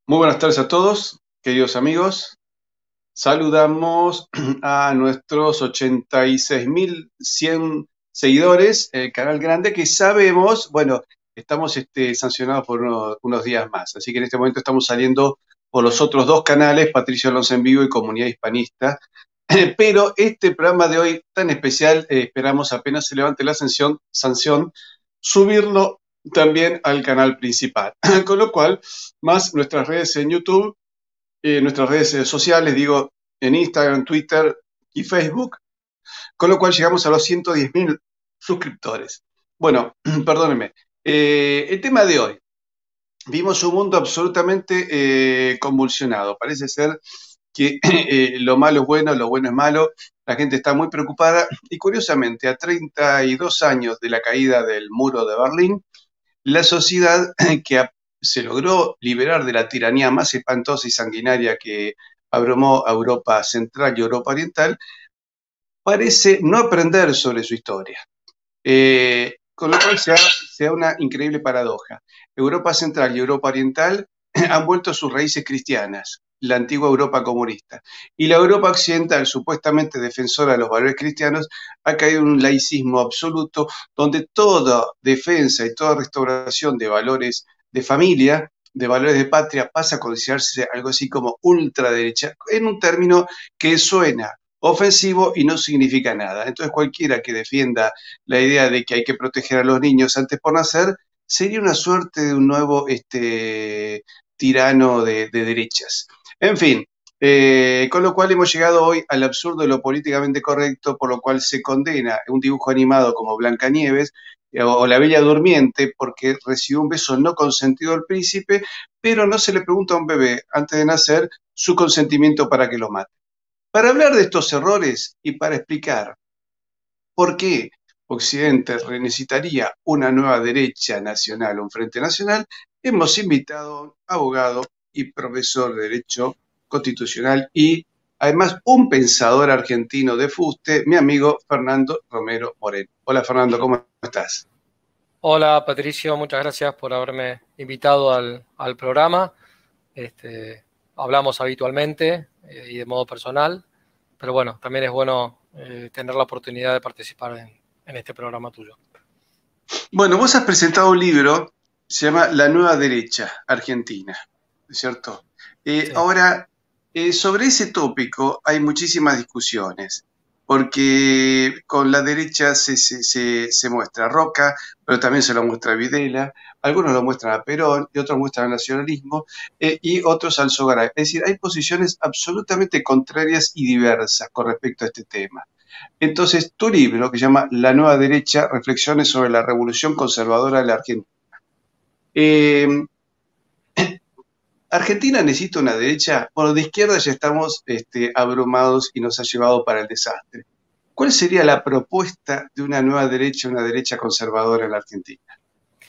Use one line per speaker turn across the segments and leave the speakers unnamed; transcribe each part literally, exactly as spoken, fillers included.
Muy buenas tardes a todos, queridos amigos. Saludamos a nuestros ochenta y seis mil cien seguidores, el canal grande, que sabemos, bueno, estamos este, sancionados por uno- unos días más. Así que en este momento estamos saliendo por los otros dos canales, Patricio Alonso en Vivo y Comunidad Hispanista. Pero este programa de hoy tan especial, eh, esperamos apenas se levante la sanción, sanción, subirlo también al canal principal. Con lo cual, más nuestras redes en YouTube, eh, nuestras redes eh, sociales, digo, en Instagram, Twitter y Facebook, con lo cual llegamos a los ciento diez mil suscriptores. Bueno, perdónenme. Eh, el tema de hoy. Vimos un mundo absolutamente eh, convulsionado. Parece ser que eh, lo malo es bueno, lo bueno es malo. La gente está muy preocupada y curiosamente, a treinta y dos años de la caída del muro de Berlín, la sociedad que a- se logró liberar de la tiranía más espantosa y sanguinaria que abrumó a Europa Central y Europa Oriental, parece no aprender sobre su historia. Eh, con lo cual se da, se da una increíble paradoja. Europa Central y Europa Oriental han vuelto a sus raíces cristianas, la antigua Europa comunista. Y la Europa Occidental, supuestamente defensora de los valores cristianos, ha caído en un laicismo absoluto, donde toda defensa y toda restauración de valores de familia, de valores de patria, pasa a considerarse algo así como ultraderecha, en un término que suena ofensivo y no significa nada. Entonces cualquiera que defienda la idea de que hay que proteger a los niños antes por nacer sería una suerte de un nuevo este, tirano de, de derechas. En fin, eh, con lo cual hemos llegado hoy al absurdo de lo políticamente correcto, por lo cual se condena un dibujo animado como Blancanieves eh, o La Bella Durmiente porque recibió un beso no consentido del príncipe, pero no se le pregunta a un bebé antes de nacer su consentimiento para que lo mate. Para hablar de estos errores y para explicar por qué Occidente necesitaría una nueva derecha nacional, un frente nacional, hemos invitado a un abogado y profesor de Derecho Constitucional y además un pensador argentino de fuste, mi amigo Fernando Romero Moreno. Hola Fernando, ¿cómo estás?
Hola Patricio, muchas gracias por haberme invitado al, al programa. Este, hablamos habitualmente eh, y de modo personal, pero bueno, también es bueno eh, tener la oportunidad de participar en, en este programa tuyo.
Bueno, vos has presentado un libro, se llama La Nueva Derecha Argentina, ¿cierto? Eh,
Sí.
ahora, eh, sobre ese tópico hay muchísimas discusiones, porque con la derecha se, se, se, se muestra a Roca, pero también se lo muestra a Videla, algunos lo muestran a Perón y otros muestran al nacionalismo eh, y otros al Sogaray. Es decir, hay posiciones absolutamente contrarias y diversas con respecto a este tema. Entonces, tu libro, que se llama La Nueva Derecha, Reflexiones sobre la Revolución Conservadora de la Argentina. Eh, Argentina necesita una derecha, bueno, de izquierda ya estamos este, abrumados y nos ha llevado para el desastre. ¿Cuál sería la propuesta de una nueva derecha, una derecha conservadora en la Argentina?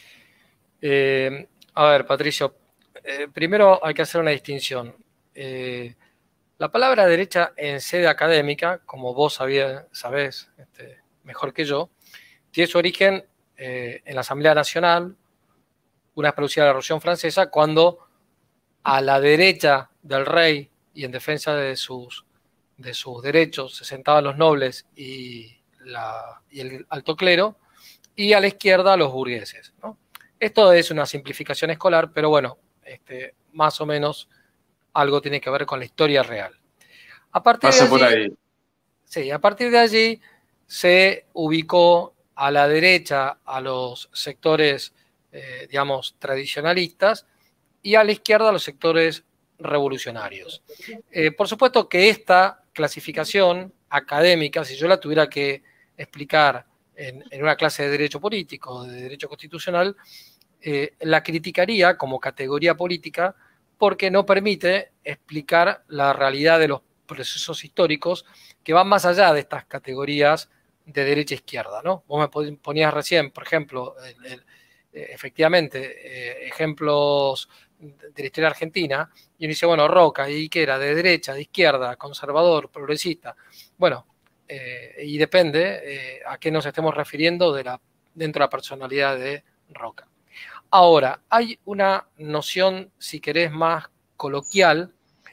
Eh, a ver, Patricio, eh, primero hay que hacer una distinción. Eh, la palabra derecha en sede académica, como vos sabía, sabés este, mejor que yo, tiene su origen eh, en la Asamblea Nacional, una vez producida la Revolución Francesa, cuando a la derecha del rey y en defensa de sus, de sus derechos se sentaban los nobles y, la, y el alto clero, y a la izquierda los burgueses, ¿no? Esto es una simplificación escolar, pero bueno, este, más o menos algo tiene que ver con la historia real. A partir de
Pasa por
allí,
ahí.
sí, a partir de allí se ubicó a la derecha a los sectores, eh, digamos, tradicionalistas y a la izquierda a los sectores revolucionarios. Eh, por supuesto que esta clasificación académica, si yo la tuviera que explicar en, en una clase de derecho político, de derecho constitucional, eh, la criticaría como categoría política porque no permite explicar la realidad de los procesos históricos que van más allá de estas categorías de derecha e izquierda, ¿no? Vos me ponías recién, por ejemplo, el, el, eh, efectivamente, eh, ejemplos de la historia argentina, y uno dice, bueno, Roca, ¿y qué era? ¿De derecha, de izquierda, conservador, progresista? Bueno, eh, y depende eh, a qué nos estemos refiriendo de la, dentro de la personalidad de Roca. Ahora, hay una noción, si querés, más coloquial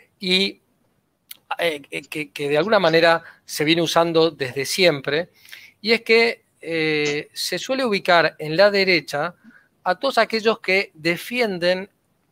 y eh, que, que de alguna manera se viene usando desde siempre, y es que eh, se suele ubicar en la derecha a todos aquellos que defienden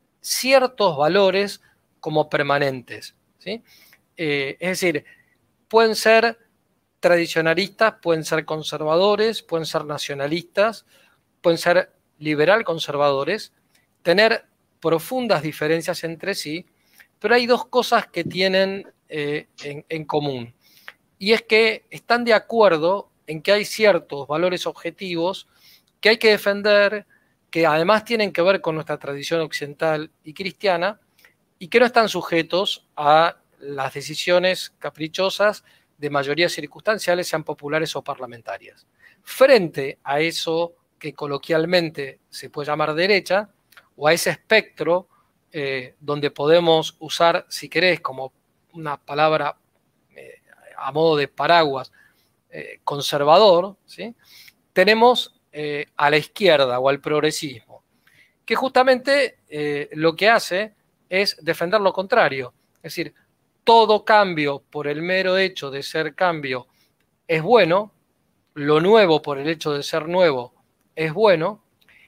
ciertos valores como permanentes, ¿sí? Eh, es decir, pueden ser tradicionalistas, pueden ser conservadores, pueden ser nacionalistas, pueden ser liberal conservadores, tener profundas diferencias entre sí, pero hay dos cosas que tienen eh, en, en común, y es que están de acuerdo en que hay ciertos valores objetivos que hay que defender, que además tienen que ver con nuestra tradición occidental y cristiana, y que no están sujetos a las decisiones caprichosas de mayorías circunstanciales, sean populares o parlamentarias. Frente a eso que coloquialmente se puede llamar derecha, o a ese espectro eh, donde podemos usar, si querés, como una palabra eh, a modo de paraguas, eh, conservador, ¿sí? Tenemos eh, a la izquierda o al progresismo, que justamente eh, lo que hace es defender lo contrario. Es decir, todo cambio por el mero hecho de ser cambio es bueno, lo nuevo por el hecho de ser nuevo es bueno,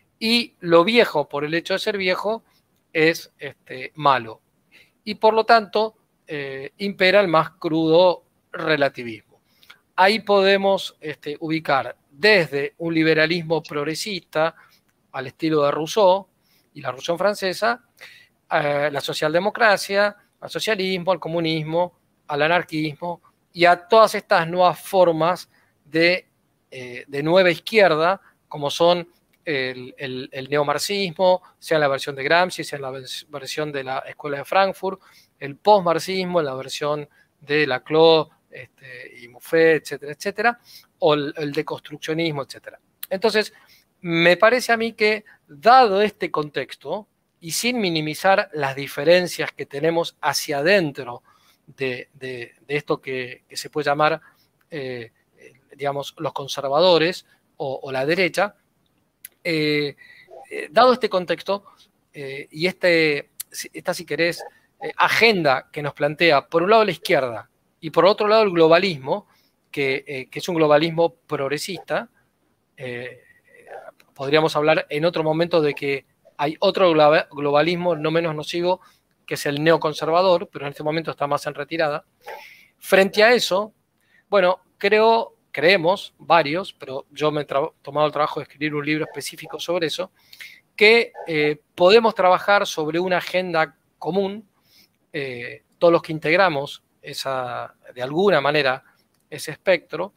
y lo viejo por el hecho de ser viejo es este, malo. Y por lo tanto, eh, impera el más crudo relativismo. Ahí podemos este, ubicar desde un liberalismo progresista al estilo de Rousseau y la Revolución Francesa, eh, la socialdemocracia, al socialismo, al comunismo, al anarquismo y a todas estas nuevas formas de, eh, de nueva izquierda, como son el, el, el neomarxismo, sea en la versión de Gramsci, sea en la versión de la Escuela de Frankfurt, el postmarxismo, en la versión de Laclau este, y Mouffe, etcétera, etcétera, o el, el deconstruccionismo, etcétera. Entonces, me parece a mí que, dado este contexto, y sin minimizar las diferencias que tenemos hacia adentro de, de, de esto que, que se puede llamar, eh, digamos, los conservadores o, o la derecha, eh, eh, dado este contexto eh, y este, esta, si querés, eh, agenda que nos plantea, por un lado la izquierda y por otro lado el globalismo, que, eh, que es un globalismo progresista, eh, podríamos hablar en otro momento de que hay otro globalismo no menos nocivo, que es el neoconservador, pero en este momento está más en retirada. Frente a eso, bueno, creo, creemos, varios, pero yo me he tomado el trabajo de escribir un libro específico sobre eso, que eh, podemos trabajar sobre una agenda común, eh, todos los que integramos esa, de alguna manera ese espectro,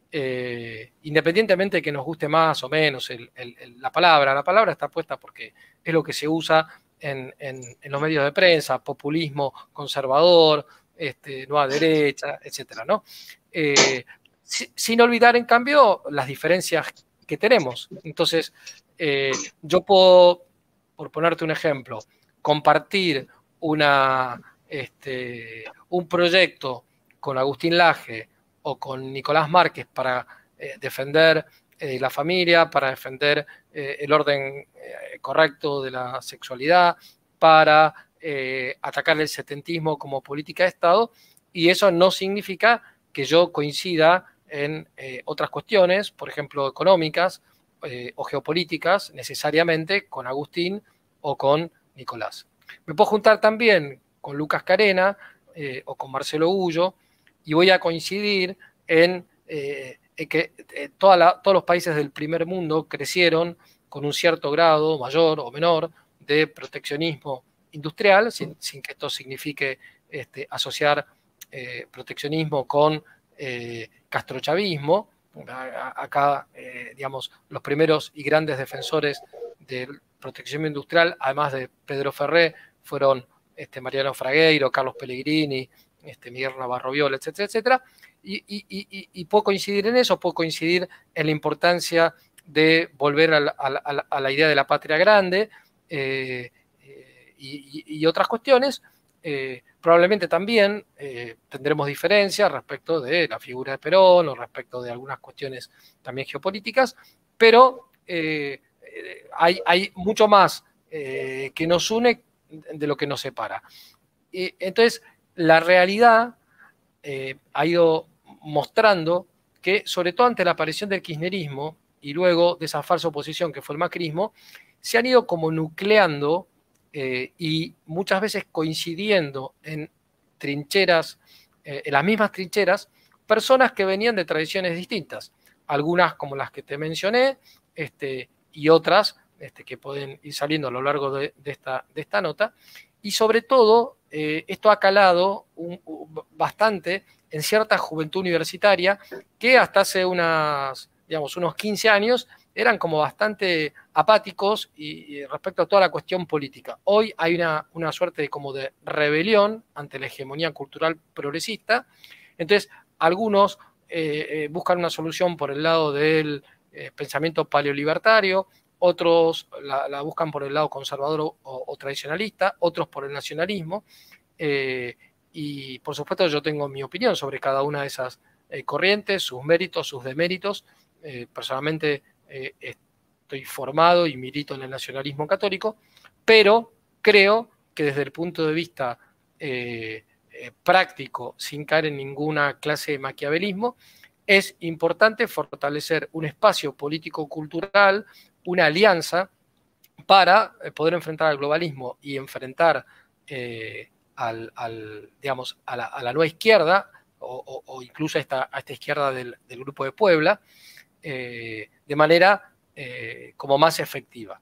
eh, independientemente de que nos guste más o menos el, el, el, la palabra. La palabra está puesta porque es lo que se usa en, en, en los medios de prensa, populismo conservador, este, nueva derecha, etcétera, ¿no? Eh, si, sin olvidar, en cambio, las diferencias que tenemos. Entonces, eh, yo puedo, por ponerte un ejemplo, compartir una, este, un proyecto con Agustín Laje o con Nicolás Márquez para eh, defender eh, la familia, para defender eh, el orden eh, correcto de la sexualidad, para eh, atacar el setentismo como política de Estado, y eso no significa que yo coincida en eh, otras cuestiones, por ejemplo, económicas eh, o geopolíticas, necesariamente con Agustín o con Nicolás. Me puedo juntar también con Lucas Carena eh, o con Marcelo Ullo, y voy a coincidir en, eh, en que eh, toda la, todos los países del primer mundo crecieron con un cierto grado, mayor o menor, de proteccionismo industrial, sin, sin que esto signifique este, asociar eh, proteccionismo con eh, castrochavismo. Acá, eh, digamos, los primeros y grandes defensores del proteccionismo industrial, además de Pedro Ferré, fueron este, Mariano Fragueiro, Carlos Pellegrini, este, Miguel Navarro Viola, etcétera, etcétera. Y, y, y, y puedo coincidir en eso, puedo coincidir en la importancia de volver a la, a la, a la idea de la patria grande eh, eh, y, y otras cuestiones. Eh, probablemente también eh, tendremos diferencias respecto de la figura de Perón o respecto de algunas cuestiones también geopolíticas, pero eh, hay, hay mucho más eh, que nos une de lo que nos separa. Y entonces, la realidad eh, ha ido mostrando que, sobre todo ante la aparición del kirchnerismo y luego de esa falsa oposición que fue el macrismo, se han ido como nucleando eh, y muchas veces coincidiendo en trincheras, eh, en las mismas trincheras, personas que venían de tradiciones distintas, algunas como las que te mencioné, este, y otras este, que pueden ir saliendo a lo largo de, de, esta, de esta nota, y sobre todo eh, esto ha calado un, un, bastante en cierta juventud universitaria que hasta hace unas, digamos, unos quince años eran como bastante apáticos y, y respecto a toda la cuestión política. Hoy hay una, una suerte de, como de rebelión ante la hegemonía cultural progresista. Entonces, algunos eh, eh, buscan una solución por el lado del eh, pensamiento paleolibertario, otros la, la buscan por el lado conservador o, o tradicionalista, otros por el nacionalismo. Eh, y, por supuesto, yo tengo mi opinión sobre cada una de esas eh, corrientes, sus méritos, sus deméritos. Eh, personalmente, Eh, estoy formado y milito en el nacionalismo católico, pero creo que desde el punto de vista eh, eh, práctico, sin caer en ninguna clase de maquiavelismo, es importante fortalecer un espacio político-cultural, una alianza para poder enfrentar al globalismo y enfrentar eh, al, al, digamos, a, la, a la nueva izquierda o, o, o incluso a esta, a esta izquierda del, del Grupo de Puebla, Eh, de manera eh, como más efectiva.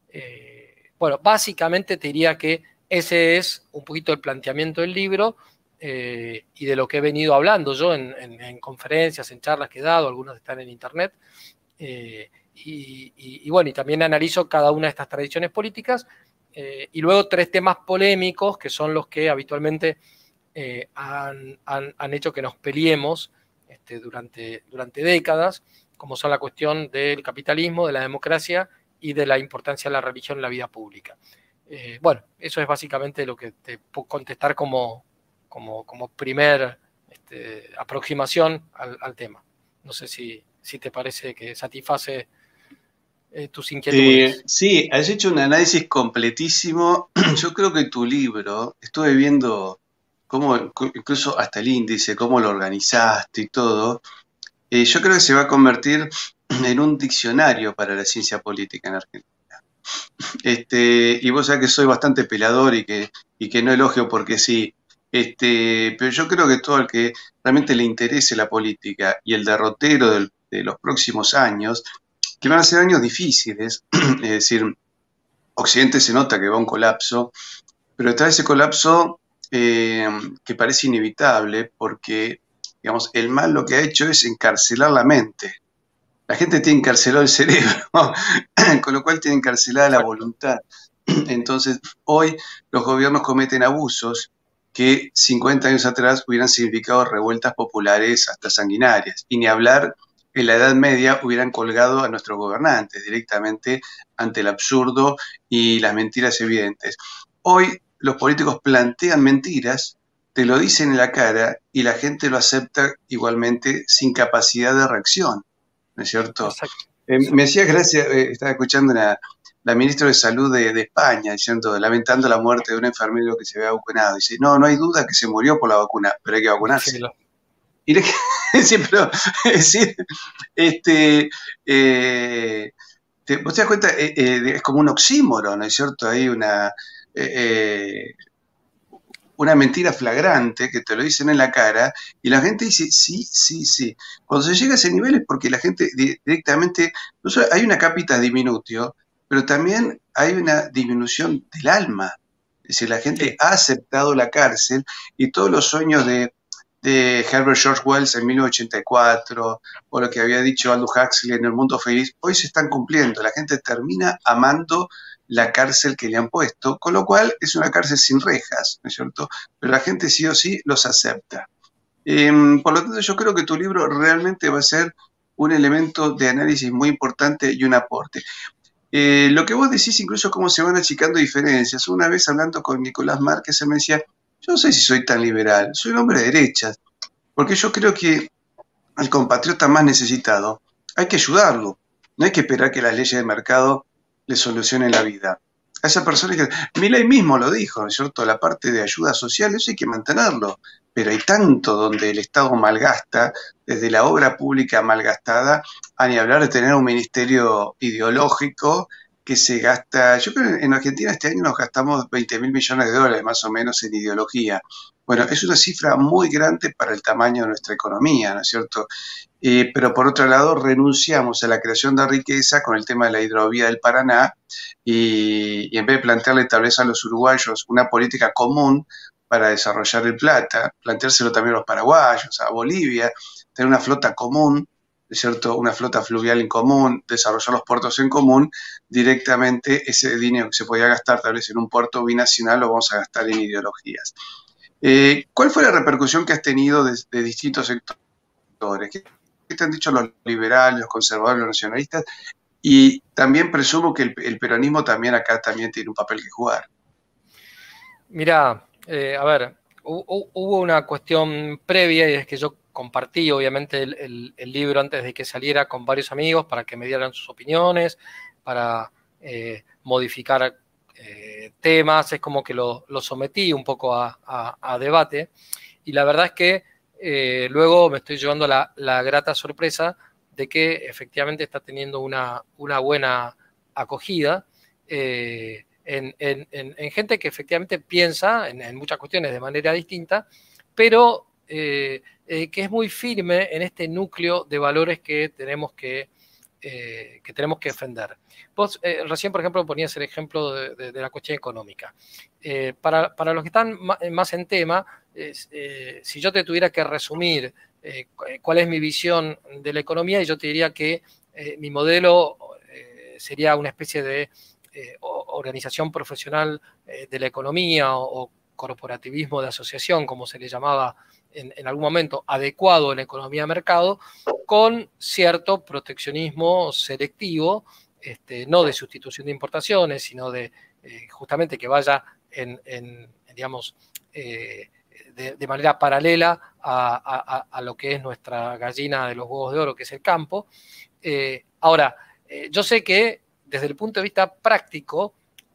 Eh, bueno, básicamente te diría que ese es un poquito el planteamiento del libro eh, y de lo que he venido hablando yo en, en, en conferencias, en charlas que he dado, algunas están en internet, eh, y, y, y bueno, y también analizo cada una de estas tradiciones políticas, eh, y luego tres temas polémicos que son los que habitualmente eh, han, han, han hecho que nos peleemos este, durante, durante décadas, como son la cuestión del capitalismo, de la democracia y de la importancia de la religión en la vida pública. Eh, bueno, eso es básicamente lo que te puedo contestar como, como, como primer este, aproximación al, al tema. No sé si, si te parece que satisface eh, tus inquietudes.
Eh, sí, has hecho un análisis completísimo. Yo creo que tu libro, estuve viendo cómo, incluso hasta el índice, cómo lo organizaste y todo. Eh, yo creo que se va a convertir en un diccionario para la ciencia política en Argentina. Este, y vos sabés que soy bastante pelador y que, y que no elogio porque sí. Este, pero yo creo que todo el que realmente le interese la política y el derrotero del, de los próximos años, que van a ser años difíciles, es decir, Occidente se nota que va a un colapso, pero está ese colapso eh, que parece inevitable porque digamos, el mal lo que ha hecho es encarcelar la mente. La gente tiene encarcelado el cerebro, con lo cual tiene encarcelada la voluntad. Entonces, hoy los gobiernos cometen abusos que cincuenta años atrás hubieran significado revueltas populares hasta sanguinarias. Y ni hablar, en la Edad Media hubieran colgado a nuestros gobernantes directamente ante el absurdo y las mentiras evidentes. Hoy los políticos plantean mentiras, te lo dicen en la cara y la gente lo acepta igualmente sin capacidad de reacción, ¿no es cierto?
Exacto.
Eh, me hacía gracia, eh, estaba escuchando una, la ministra de Salud de, de España diciendo, lamentando la muerte de un enfermero que se había vacunado. Dice, no, no hay duda que se murió por la vacuna, pero hay que vacunarse. Sí, y le, sí, pero, es decir, este, eh, te, vos te das cuenta, eh, eh, es como un oxímoron, ¿no es cierto? Hay una... Eh, eh, una mentira flagrante que te lo dicen en la cara y la gente dice sí, sí, sí. Cuando se llega a ese nivel es porque la gente directamente, no solo hay una capitas diminutio, pero también hay una disminución del alma. Es decir, la gente sí. ha aceptado la cárcel y todos los sueños de, de Herbert George Wells en mil novecientos ochenta y cuatro o lo que había dicho Aldous Huxley en El Mundo Feliz, hoy se están cumpliendo. La gente termina amando la cárcel que le han puesto, con lo cual es una cárcel sin rejas, ¿no es cierto? Pero la gente sí o sí los acepta. Eh, por lo tanto, yo creo que tu libro realmente va a ser un elemento de análisis muy importante y un aporte. Eh, lo que vos decís, incluso cómo se van achicando diferencias. Una vez hablando con Nicolás Márquez, él me decía, yo no sé si soy tan liberal, soy un hombre de derechas, porque yo creo que al compatriota más necesitado hay que ayudarlo, no hay que esperar que las leyes del mercado le solucionen la vida. a esa persona que... Milei mismo lo dijo, ¿no es cierto? La parte de ayuda social, eso hay que mantenerlo. Pero hay tanto donde el Estado malgasta, desde la obra pública malgastada, a ni hablar de tener un ministerio ideológico que se gasta, yo creo que en Argentina este año nos gastamos veinte mil millones de dólares más o menos en ideología. Bueno, es una cifra muy grande para el tamaño de nuestra economía, ¿no es cierto? Eh, pero por otro lado, renunciamos a la creación de riqueza con el tema de la hidrovía del Paraná y, y en vez de plantearle tal vez a los uruguayos una política común para desarrollar el Plata, planteárselo también a los paraguayos, a Bolivia, tener una flota común, ¿no es cierto? Una flota fluvial en común, desarrollar los puertos en común, directamente ese dinero que se podía gastar tal vez en un puerto binacional lo vamos a gastar en ideologías. Eh, ¿Cuál fue la repercusión que has tenido de, de distintos sectores? ¿Qué, ¿Qué te han dicho los liberales, los conservadores, los nacionalistas? Y también presumo que el, el peronismo también acá también tiene un papel que jugar.
Mira, eh, a ver, hu hubo una cuestión previa y es que yo compartí obviamente el, el, el libro antes de que saliera con varios amigos para que me dieran sus opiniones, para eh, modificar eh, temas, es como que lo, lo sometí un poco a, a, a debate y la verdad es que eh, luego me estoy llevando la, la grata sorpresa de que efectivamente está teniendo una, una buena acogida eh, en, en, en, en gente que efectivamente piensa en, en muchas cuestiones de manera distinta, pero eh, eh, que es muy firme en este núcleo de valores que tenemos que, eh, que, tenemos que defender. Vos eh, recién, por ejemplo, ponías el ejemplo de, de, de la cuestión económica. Eh, para, para los que están más en tema, eh, si yo te tuviera que resumir eh, cuál es mi visión de la economía, y yo te diría que eh, mi modelo eh, sería una especie de eh, organización profesional eh, de la economía o, o corporativismo de asociación, como se le llamaba en, en algún momento, adecuado en la economía de mercado, con cierto proteccionismo selectivo, este, no de sustitución de importaciones, sino de eh, justamente que vaya en, en digamos, eh, de, de manera paralela a, a, a lo que es nuestra gallina de los huevos de oro, que es el campo. Eh, ahora, eh, yo sé que desde el punto de vista práctico,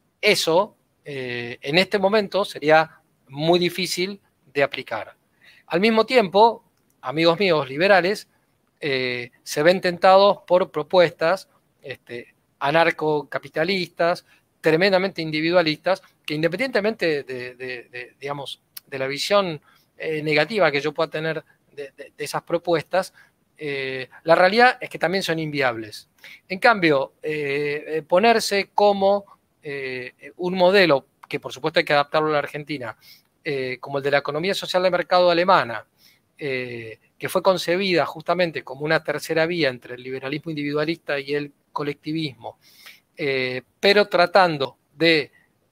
eso eh, en este momento sería muy difícil de aplicar. Al mismo tiempo, amigos míos liberales eh, se ven tentados por propuestas este, anarcocapitalistas, tremendamente individualistas, que independientemente de, de, de, digamos, de la visión eh, negativa que yo pueda tener de, de, de esas propuestas, eh, la realidad es que también son inviables. En cambio, eh, ponerse como eh, un modelo, que por supuesto hay que adaptarlo a la Argentina, eh, como el de la economía social de mercado alemana, eh, que fue concebida justamente como una tercera vía entre el liberalismo individualista y el colectivismo, eh, pero tratando de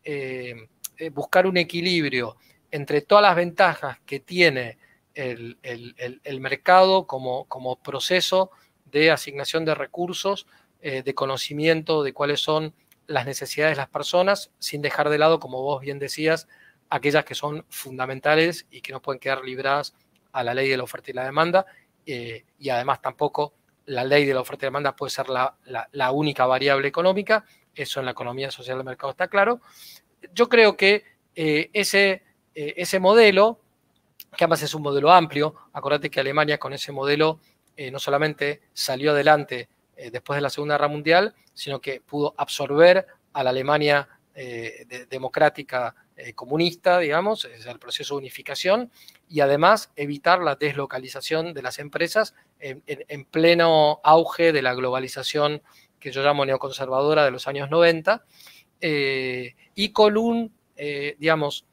eh, buscar un equilibrio entre todas las ventajas que tiene el, el, el, el mercado como, como proceso de asignación de recursos, eh, de conocimiento de cuáles son las necesidades de las personas, sin dejar de lado, como vos bien decías, aquellas que son fundamentales y que no pueden quedar libradas a la ley de la oferta y la demanda, eh, y además tampoco la ley de la oferta y demanda puede ser la, la, la única variable económica, eso en la economía social del mercado está claro. Yo creo que eh, ese, eh, ese modelo, que además es un modelo amplio, acordate que Alemania con ese modelo eh, no solamente salió adelante eh, después de la Segunda Guerra Mundial, sino que pudo absorber a la Alemania eh, de, democrática eh, comunista, digamos, es el proceso de unificación, y además evitar la deslocalización de las empresas en, en, en pleno auge de la globalización que yo llamo neoconservadora de los años noventa, eh, y con un, eh, digamos,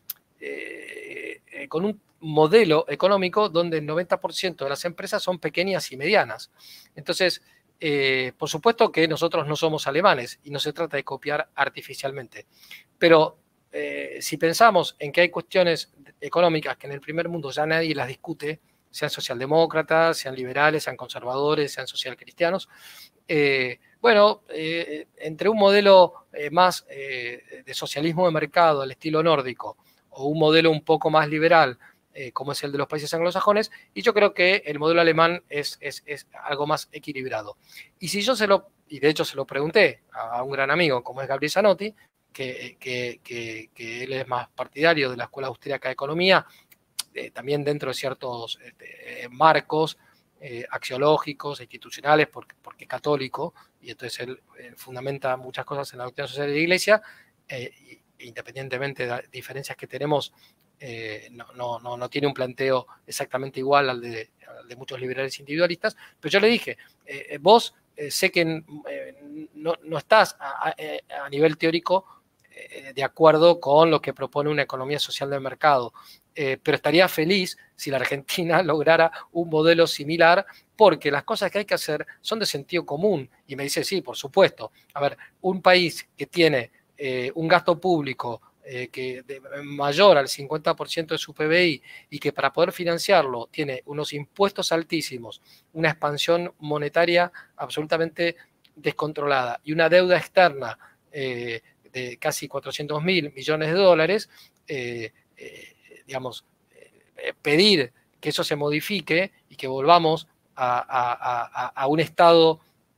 eh, eh, con un modelo económico donde el noventa por ciento de las empresas son pequeñas y medianas. Entonces, eh, por supuesto que nosotros no somos alemanes y no se trata de copiar artificialmente, pero eh, si pensamos en que hay cuestiones económicas que en el primer mundo ya nadie las discute, sean socialdemócratas, sean liberales, sean conservadores, sean socialcristianos, eh, bueno, eh, entre un modelo eh, más eh, de socialismo de mercado al estilo nórdico o un modelo un poco más liberal, eh, como es el de los países anglosajones, y yo creo que el modelo alemán es, es, es algo más equilibrado. Y si yo se lo, y de hecho se lo pregunté a un gran amigo como es Gabriel Zanotti, que, que, que, que él es más partidario de la Escuela Austríaca de Economía, eh, también dentro de ciertos este, marcos eh, axiológicos, institucionales, porque, porque es católico, y entonces él eh, fundamenta muchas cosas en la doctrina social de la Iglesia, eh, independientemente de las diferencias que tenemos, eh, no, no, no, no tiene un planteo exactamente igual al de, al de muchos liberales individualistas, pero yo le dije, eh, vos eh, sé que eh, no, no estás a, a, a nivel teórico eh, de acuerdo con lo que propone una economía social del mercado, eh, pero estaría feliz si la Argentina lograra un modelo similar, porque las cosas que hay que hacer son de sentido común. Y me dice, sí, por supuesto. A ver, un país que tiene eh, un gasto público eh, que de, mayor al cincuenta por ciento de su P B I y que para poder financiarlo tiene unos impuestos altísimos, una expansión monetaria absolutamente descontrolada y una deuda externa eh, de casi cuatrocientos mil millones de dólares, eh, eh, digamos, eh, pedir que eso se modifique y que volvamos a, a, a, a un Estado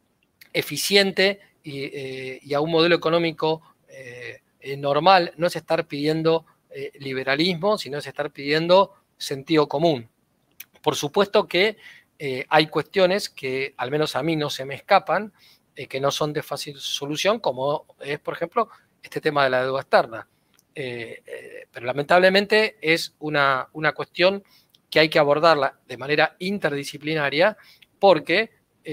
eficiente y, eh, y a un modelo económico eh, eh, normal, no es estar pidiendo eh, liberalismo, sino es estar pidiendo sentido común. Por supuesto que eh, hay cuestiones que al menos a mí no se me escapan, eh, que no son de fácil solución, como es, por ejemplo, este tema de la deuda externa. Eh, eh, pero lamentablemente es una, una cuestión que hay que abordarla de manera interdisciplinaria, porque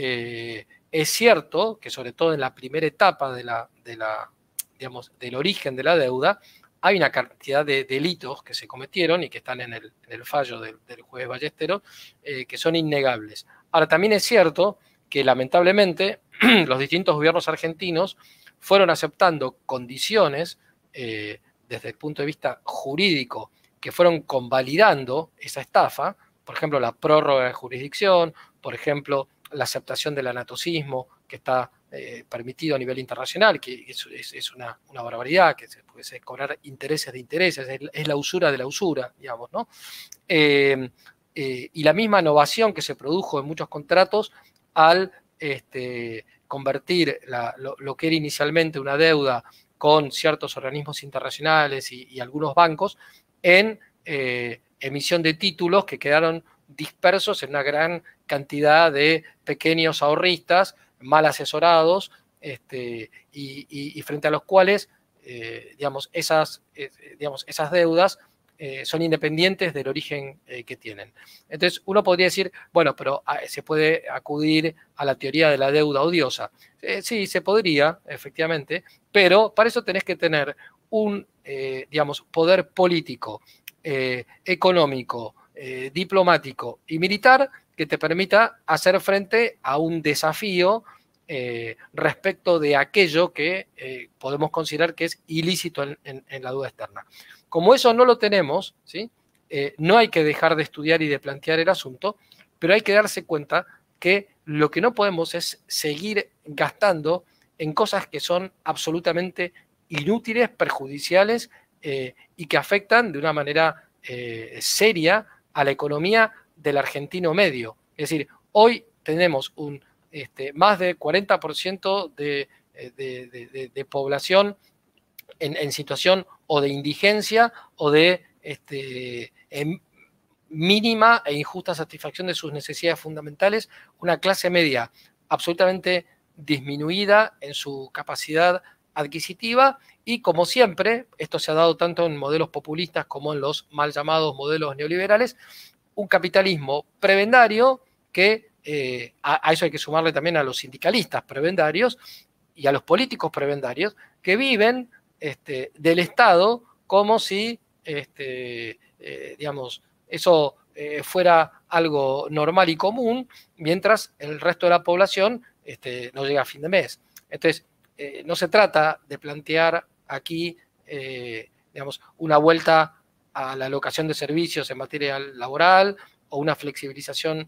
eh, es cierto que sobre todo en la primera etapa de la, de la, digamos, del origen de la deuda, hay una cantidad de delitos que se cometieron y que están en el, en el fallo del, del juez Ballesteros, eh, que son innegables. Ahora, también es cierto que lamentablemente los distintos gobiernos argentinos fueron aceptando condiciones eh, desde el punto de vista jurídico que fueron convalidando esa estafa, por ejemplo, la prórroga de jurisdicción, por ejemplo, la aceptación del anatocismo, que está eh, permitido a nivel internacional, que es, es, es una, una barbaridad, que se puede cobrar intereses de intereses, es, es la usura de la usura, digamos, ¿no? Eh, eh, y la misma innovación que se produjo en muchos contratos al este, convertir la, lo, lo que era inicialmente una deuda con ciertos organismos internacionales y, y algunos bancos en eh, emisión de títulos que quedaron dispersos en una gran cantidad de pequeños ahorristas mal asesorados este, y, y, y frente a los cuales eh, digamos, esas, eh, digamos, esas deudas eh, son independientes del origen eh, que tienen. Entonces uno podría decir, bueno, pero ah, se puede acudir a la teoría de la deuda odiosa. Eh, sí, se podría, efectivamente, pero para eso tenés que tener un, eh, digamos, poder político, eh, económico, eh, diplomático y militar que te permita hacer frente a un desafío eh, respecto de aquello que eh, podemos considerar que es ilícito en, en, en la deuda externa. Como eso no lo tenemos, ¿sí? eh, no hay que dejar de estudiar y de plantear el asunto, pero hay que darse cuenta que lo que no podemos es seguir gastando en cosas que son absolutamente inútiles, perjudiciales eh, y que afectan de una manera eh, seria a la economía del argentino medio. Es decir, hoy tenemos un este, más del cuarenta por ciento de, de, de, de población en, en situación o de indigencia o de este, en mínima e injusta satisfacción de sus necesidades fundamentales, una clase media absolutamente disminuida en su capacidad adquisitiva y, como siempre, esto se ha dado tanto en modelos populistas como en los mal llamados modelos neoliberales, un capitalismo prebendario que eh, a, a eso hay que sumarle también a los sindicalistas prebendarios y a los políticos prebendarios que viven este, del Estado como si, este, eh, digamos, eso eh, fuera algo normal y común, mientras el resto de la población este, no llega a fin de mes. Entonces, eh, no se trata de plantear aquí, eh, digamos, una vuelta a la alocación de servicios en materia laboral o una flexibilización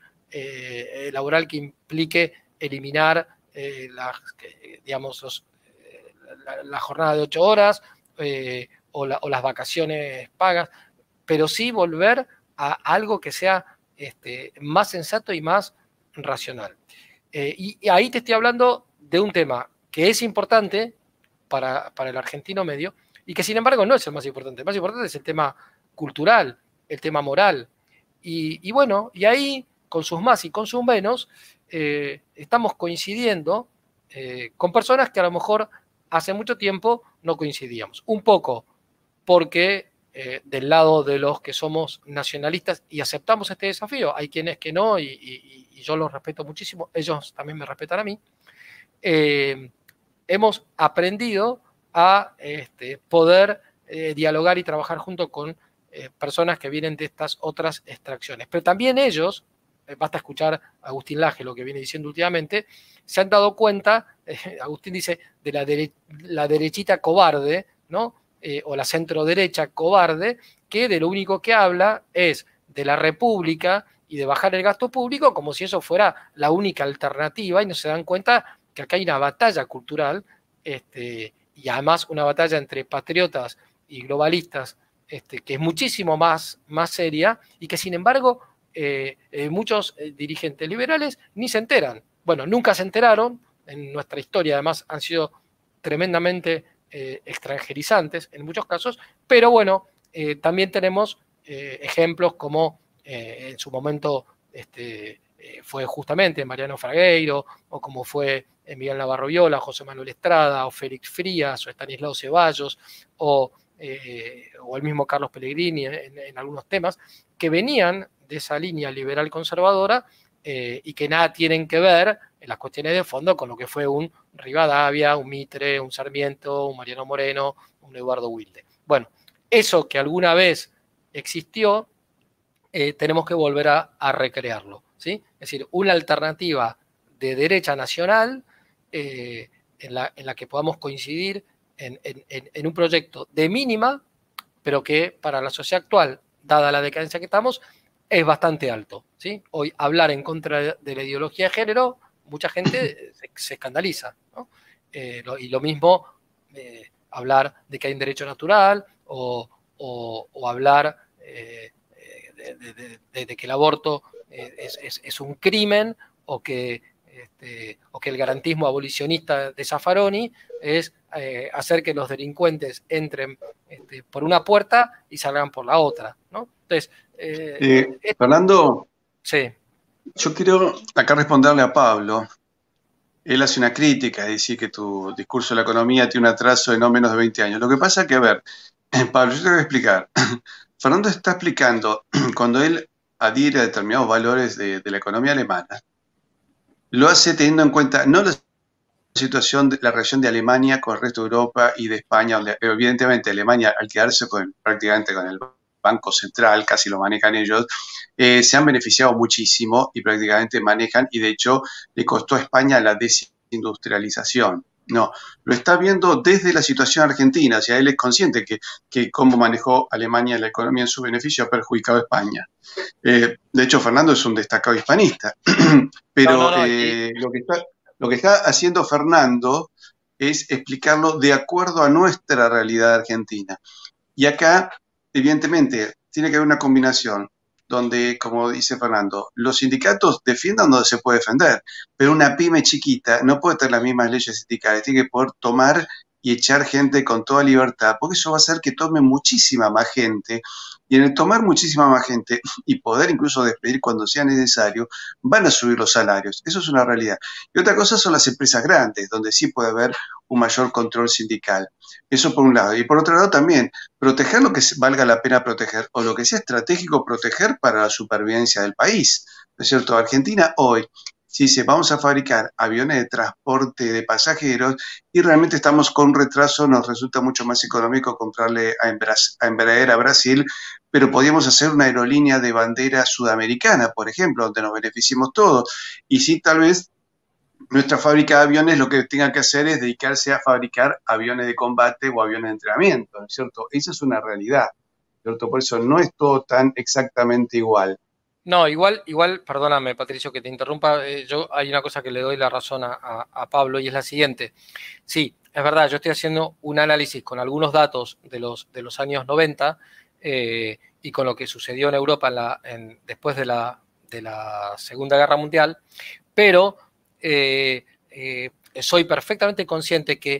eh, laboral que implique eliminar eh, la, digamos, los, eh, la, la jornada de ocho horas eh, o, la, o las vacaciones pagas, pero sí volver a algo que sea este, más sensato y más racional. Eh, y, y ahí te estoy hablando de un tema que es importante, para, para el argentino medio, y que sin embargo no es el más importante. El más importante es el tema cultural, el tema moral. Y, y bueno, y ahí, con sus más y con sus menos, eh, estamos coincidiendo eh, con personas que a lo mejor hace mucho tiempo no coincidíamos. Un poco porque eh, del lado de los que somos nacionalistas y aceptamos este desafío, hay quienes que no, y, y, y yo los respeto muchísimo, ellos también me respetan a mí, eh, hemos aprendido a este, poder eh, dialogar y trabajar junto con eh, personas que vienen de estas otras extracciones. Pero también ellos, eh, basta escuchar a Agustín Laje lo que viene diciendo últimamente, se han dado cuenta, eh, Agustín dice, de la, dere la derechita cobarde, ¿no? Eh, o la centro derecha cobarde, que de lo único que habla es de la República y de bajar el gasto público como si eso fuera la única alternativa, y no se dan cuenta que acá hay una batalla cultural, este, y además una batalla entre patriotas y globalistas, este, que es muchísimo más, más seria, y que sin embargo eh, eh, muchos eh, dirigentes liberales ni se enteran. Bueno, nunca se enteraron, en nuestra historia además han sido tremendamente eh, extranjerizantes en muchos casos, pero bueno, eh, también tenemos eh, ejemplos como eh, en su momento este, eh, fue justamente Mariano Fragueiro, o como fue eh, Miguel Navarro Viola, José Manuel Estrada, o Félix Frías, o Estanislao Ceballos, o, eh, o el mismo Carlos Pellegrini en, en algunos temas, que venían de esa línea liberal conservadora eh, y que nada tienen que ver en las cuestiones de fondo con lo que fue un Rivadavia, un Mitre, un Sarmiento, un Mariano Moreno, un Eduardo Wilde. Bueno, eso que alguna vez existió, eh, tenemos que volver a, a recrearlo, ¿sí? Es decir, una alternativa de derecha nacional eh, en, la, en la que podamos coincidir en, en, en un proyecto de mínima, pero que para la sociedad actual, dada la decadencia que estamos, es bastante alto, ¿sí? Hoy hablar en contra de la ideología de género, mucha gente se, se escandaliza, ¿no? Eh, lo, y lo mismo eh, hablar de que hay un derecho natural, o, o, o hablar eh, de, de, de, de que el aborto eh, es, es, es un crimen, o que, este, o que el garantismo abolicionista de Zaffaroni es eh, hacer que los delincuentes entren este, por una puerta y salgan por la otra, ¿no? Entonces, eh,
Eh,
es,
Fernando,
sí.
yo quiero acá responderle a Pablo. Él hace una crítica, es decir, que tu discurso de la economía tiene un atraso de no menos de veinte años. Lo que pasa es que, a ver, Pablo, yo te voy a explicar. Fernando está explicando, cuando él adhiere a determinados valores de, de la economía alemana, lo hace teniendo en cuenta no la situación de la relación de Alemania con el resto de Europa y de España, donde evidentemente Alemania, al quedarse con, prácticamente con el Banco Central, casi lo manejan ellos, eh, se han beneficiado muchísimo y prácticamente manejan, y de hecho le costó a España la desindustrialización. No, lo está viendo desde la situación argentina, o sea, él es consciente que, que cómo manejó Alemania la economía en su beneficio ha perjudicado a España. Eh, de hecho, Fernando es un destacado hispanista,
No, no,
pero
no. Y,
eh, lo, que está, lo que está haciendo Fernando es explicarlo de acuerdo a nuestra realidad argentina. Y acá, evidentemente, tiene que haber una combinación donde, como dice Fernando, los sindicatos defiendan donde se puede defender, pero una pyme chiquita no puede tener las mismas leyes sindicales, tiene que poder tomar y echar gente con toda libertad, porque eso va a hacer que tome muchísima más gente, y en el tomar muchísima más gente y poder incluso despedir cuando sea necesario, van a subir los salarios. Eso es una realidad. Y otra cosa son las empresas grandes, donde sí puede haber un mayor control sindical. Eso por un lado. Y por otro lado también, proteger lo que valga la pena proteger, o lo que sea estratégico proteger para la supervivencia del país. ¿No es cierto? Argentina hoy, si dice, vamos a fabricar aviones de transporte de pasajeros y realmente estamos con retraso, nos resulta mucho más económico comprarle a, Embras a Embraer a Brasil, pero podríamos hacer una aerolínea de bandera sudamericana, por ejemplo, donde nos beneficiemos todos. Y sí, tal vez nuestra fábrica de aviones lo que tenga que hacer es dedicarse a fabricar aviones de combate o aviones de entrenamiento, ¿no es cierto? Esa es una realidad, ¿cierto? Por eso no es todo tan exactamente igual.
no, igual, igual, perdóname, Patricio, que te interrumpa. Eh, yo hay una cosa que le doy la razón a, a, a Pablo, y es la siguiente. Sí, es verdad, yo estoy haciendo un análisis con algunos datos de los, de los años noventa eh, y con lo que sucedió en Europa en la, en, después de la, de la Segunda Guerra Mundial, pero eh, eh, soy perfectamente consciente que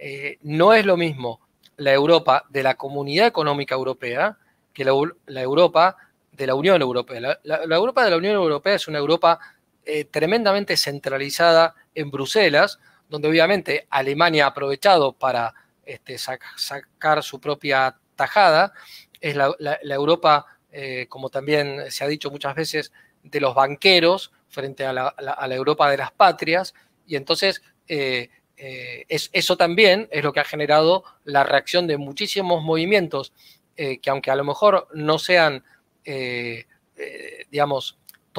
eh, no es lo mismo la Europa de la Comunidad Económica Europea que la, la Europa de la Unión Europea. La, la, la Europa de la Unión Europea es una Europa eh, tremendamente centralizada en Bruselas, donde obviamente Alemania ha aprovechado para este, sac sacar su propia tajada. Es la, la, la Europa, eh, como también se ha dicho muchas veces, de los banqueros frente a la, a la, a la Europa de las patrias, y entonces eh, eh, es, eso también es lo que ha generado la reacción de muchísimos movimientos eh, que aunque a lo mejor no sean, eh, eh, digamos,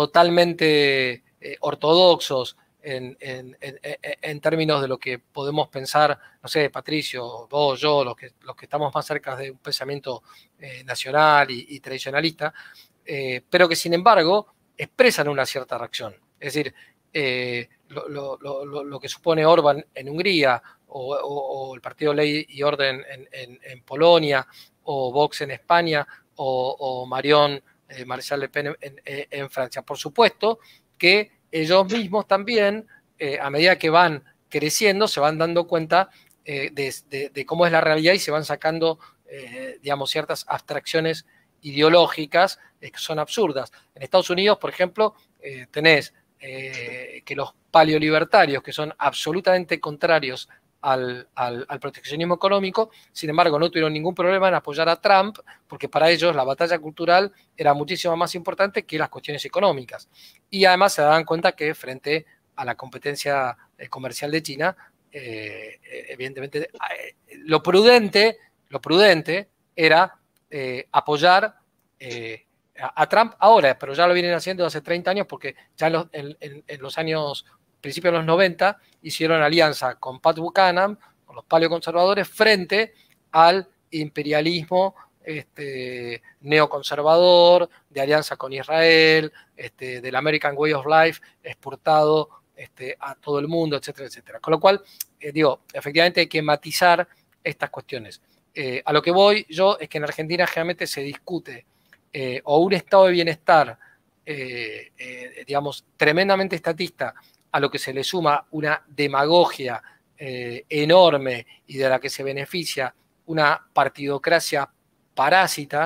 totalmente eh, ortodoxos en, en, en, en términos de lo que podemos pensar, no sé, Patricio, vos, yo, los que, los que estamos más cerca de un pensamiento eh, nacional y, y tradicionalista, eh, pero que sin embargo expresan una cierta reacción. Es decir, eh, lo, lo, lo, lo que supone Orbán en Hungría, o, o, o el Partido Ley y Orden en, en, en Polonia, o Vox en España, o, o Marion eh, Maréchal Le Pen en, en, en Francia. Por supuesto que ellos mismos también, eh, a medida que van creciendo, se van dando cuenta eh, de, de, de cómo es la realidad y se van sacando, eh, digamos, ciertas abstracciones ideológicas eh, que son absurdas. En Estados Unidos, por ejemplo, eh, tenés eh, que los paleolibertarios, que son absolutamente contrarios al, al, al proteccionismo económico, sin embargo, no tuvieron ningún problema en apoyar a Trump, porque para ellos la batalla cultural era muchísimo más importante que las cuestiones económicas. Y además se dan cuenta que frente a la competencia comercial de China, eh, evidentemente, eh, lo prudente, lo prudente era eh, apoyar eh, a, a Trump ahora, pero ya lo vienen haciendo hace treinta años, porque ya en los, en, en, en los años, principios de los noventa, hicieron alianza con Pat Buchanan, con los paleoconservadores, frente al imperialismo este, neoconservador, de alianza con Israel, este, del American Way of Life exportado este, a todo el mundo, etcétera, etcétera. Con lo cual, eh, digo, efectivamente hay que matizar estas cuestiones. Eh, a lo que voy yo es que en Argentina generalmente se discute eh, o un estado de bienestar, eh, eh, digamos, tremendamente estatista, a lo que se le suma una demagogia eh, enorme y de la que se beneficia una partidocracia parásita,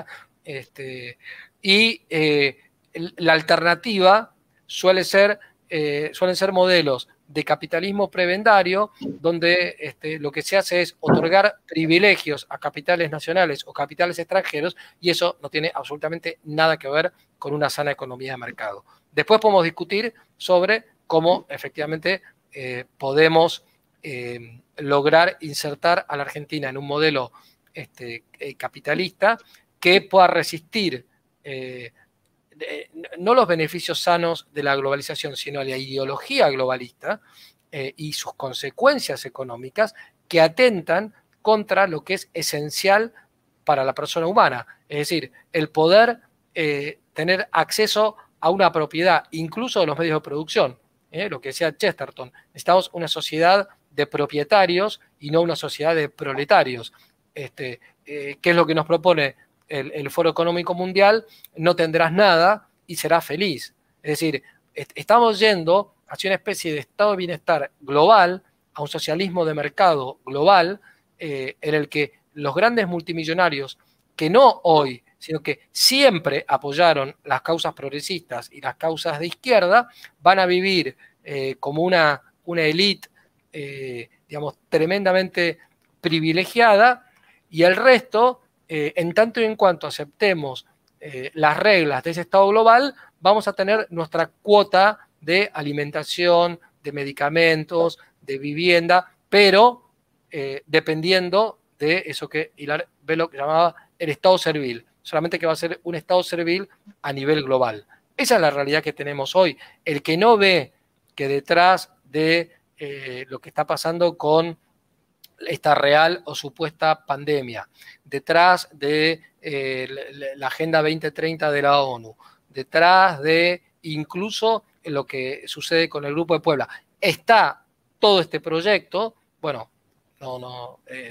este, y eh, la alternativa suele ser, eh, suelen ser modelos de capitalismo prebendario, donde este, lo que se hace es otorgar privilegios a capitales nacionales o capitales extranjeros, y eso no tiene absolutamente nada que ver con una sana economía de mercado. Después podemos discutir sobre cómo efectivamente eh, podemos eh, lograr insertar a la Argentina en un modelo este, eh, capitalista que pueda resistir eh, eh, no los beneficios sanos de la globalización, sino la ideología globalista eh, y sus consecuencias económicas que atentan contra lo que es esencial para la persona humana, es decir, el poder eh, tener acceso a una propiedad, incluso de los medios de producción, eh, lo que decía Chesterton, necesitamos una sociedad de propietarios y no una sociedad de proletarios. Este, eh, ¿qué es lo que nos propone el, el Foro Económico Mundial? No tendrás nada y serás feliz. Es decir, est estamos yendo hacia una especie de estado de bienestar global, a un socialismo de mercado global, eh, en el que los grandes multimillonarios, que no hoy, sino que siempre apoyaron las causas progresistas y las causas de izquierda, van a vivir eh, como una, una élite, eh, digamos, tremendamente privilegiada, y el resto, eh, en tanto y en cuanto aceptemos eh, las reglas de ese estado global, vamos a tener nuestra cuota de alimentación, de medicamentos, de vivienda, pero eh, dependiendo de eso que Hilar Belloc llamaba el estado servil, solamente que va a ser un estado servil a nivel global. Esa es la realidad que tenemos hoy. El que no ve que detrás de eh, lo que está pasando con esta real o supuesta pandemia, detrás de eh, la Agenda veinte treinta de la ONU, detrás de incluso lo que sucede con el Grupo de Puebla, está todo este proyecto, bueno, no, no, eh,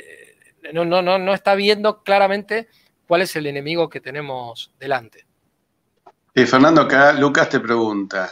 de, no, no, no, no está viendo claramente cuál es el enemigo que tenemos delante.
Eh, Fernando, acá Lucas te pregunta,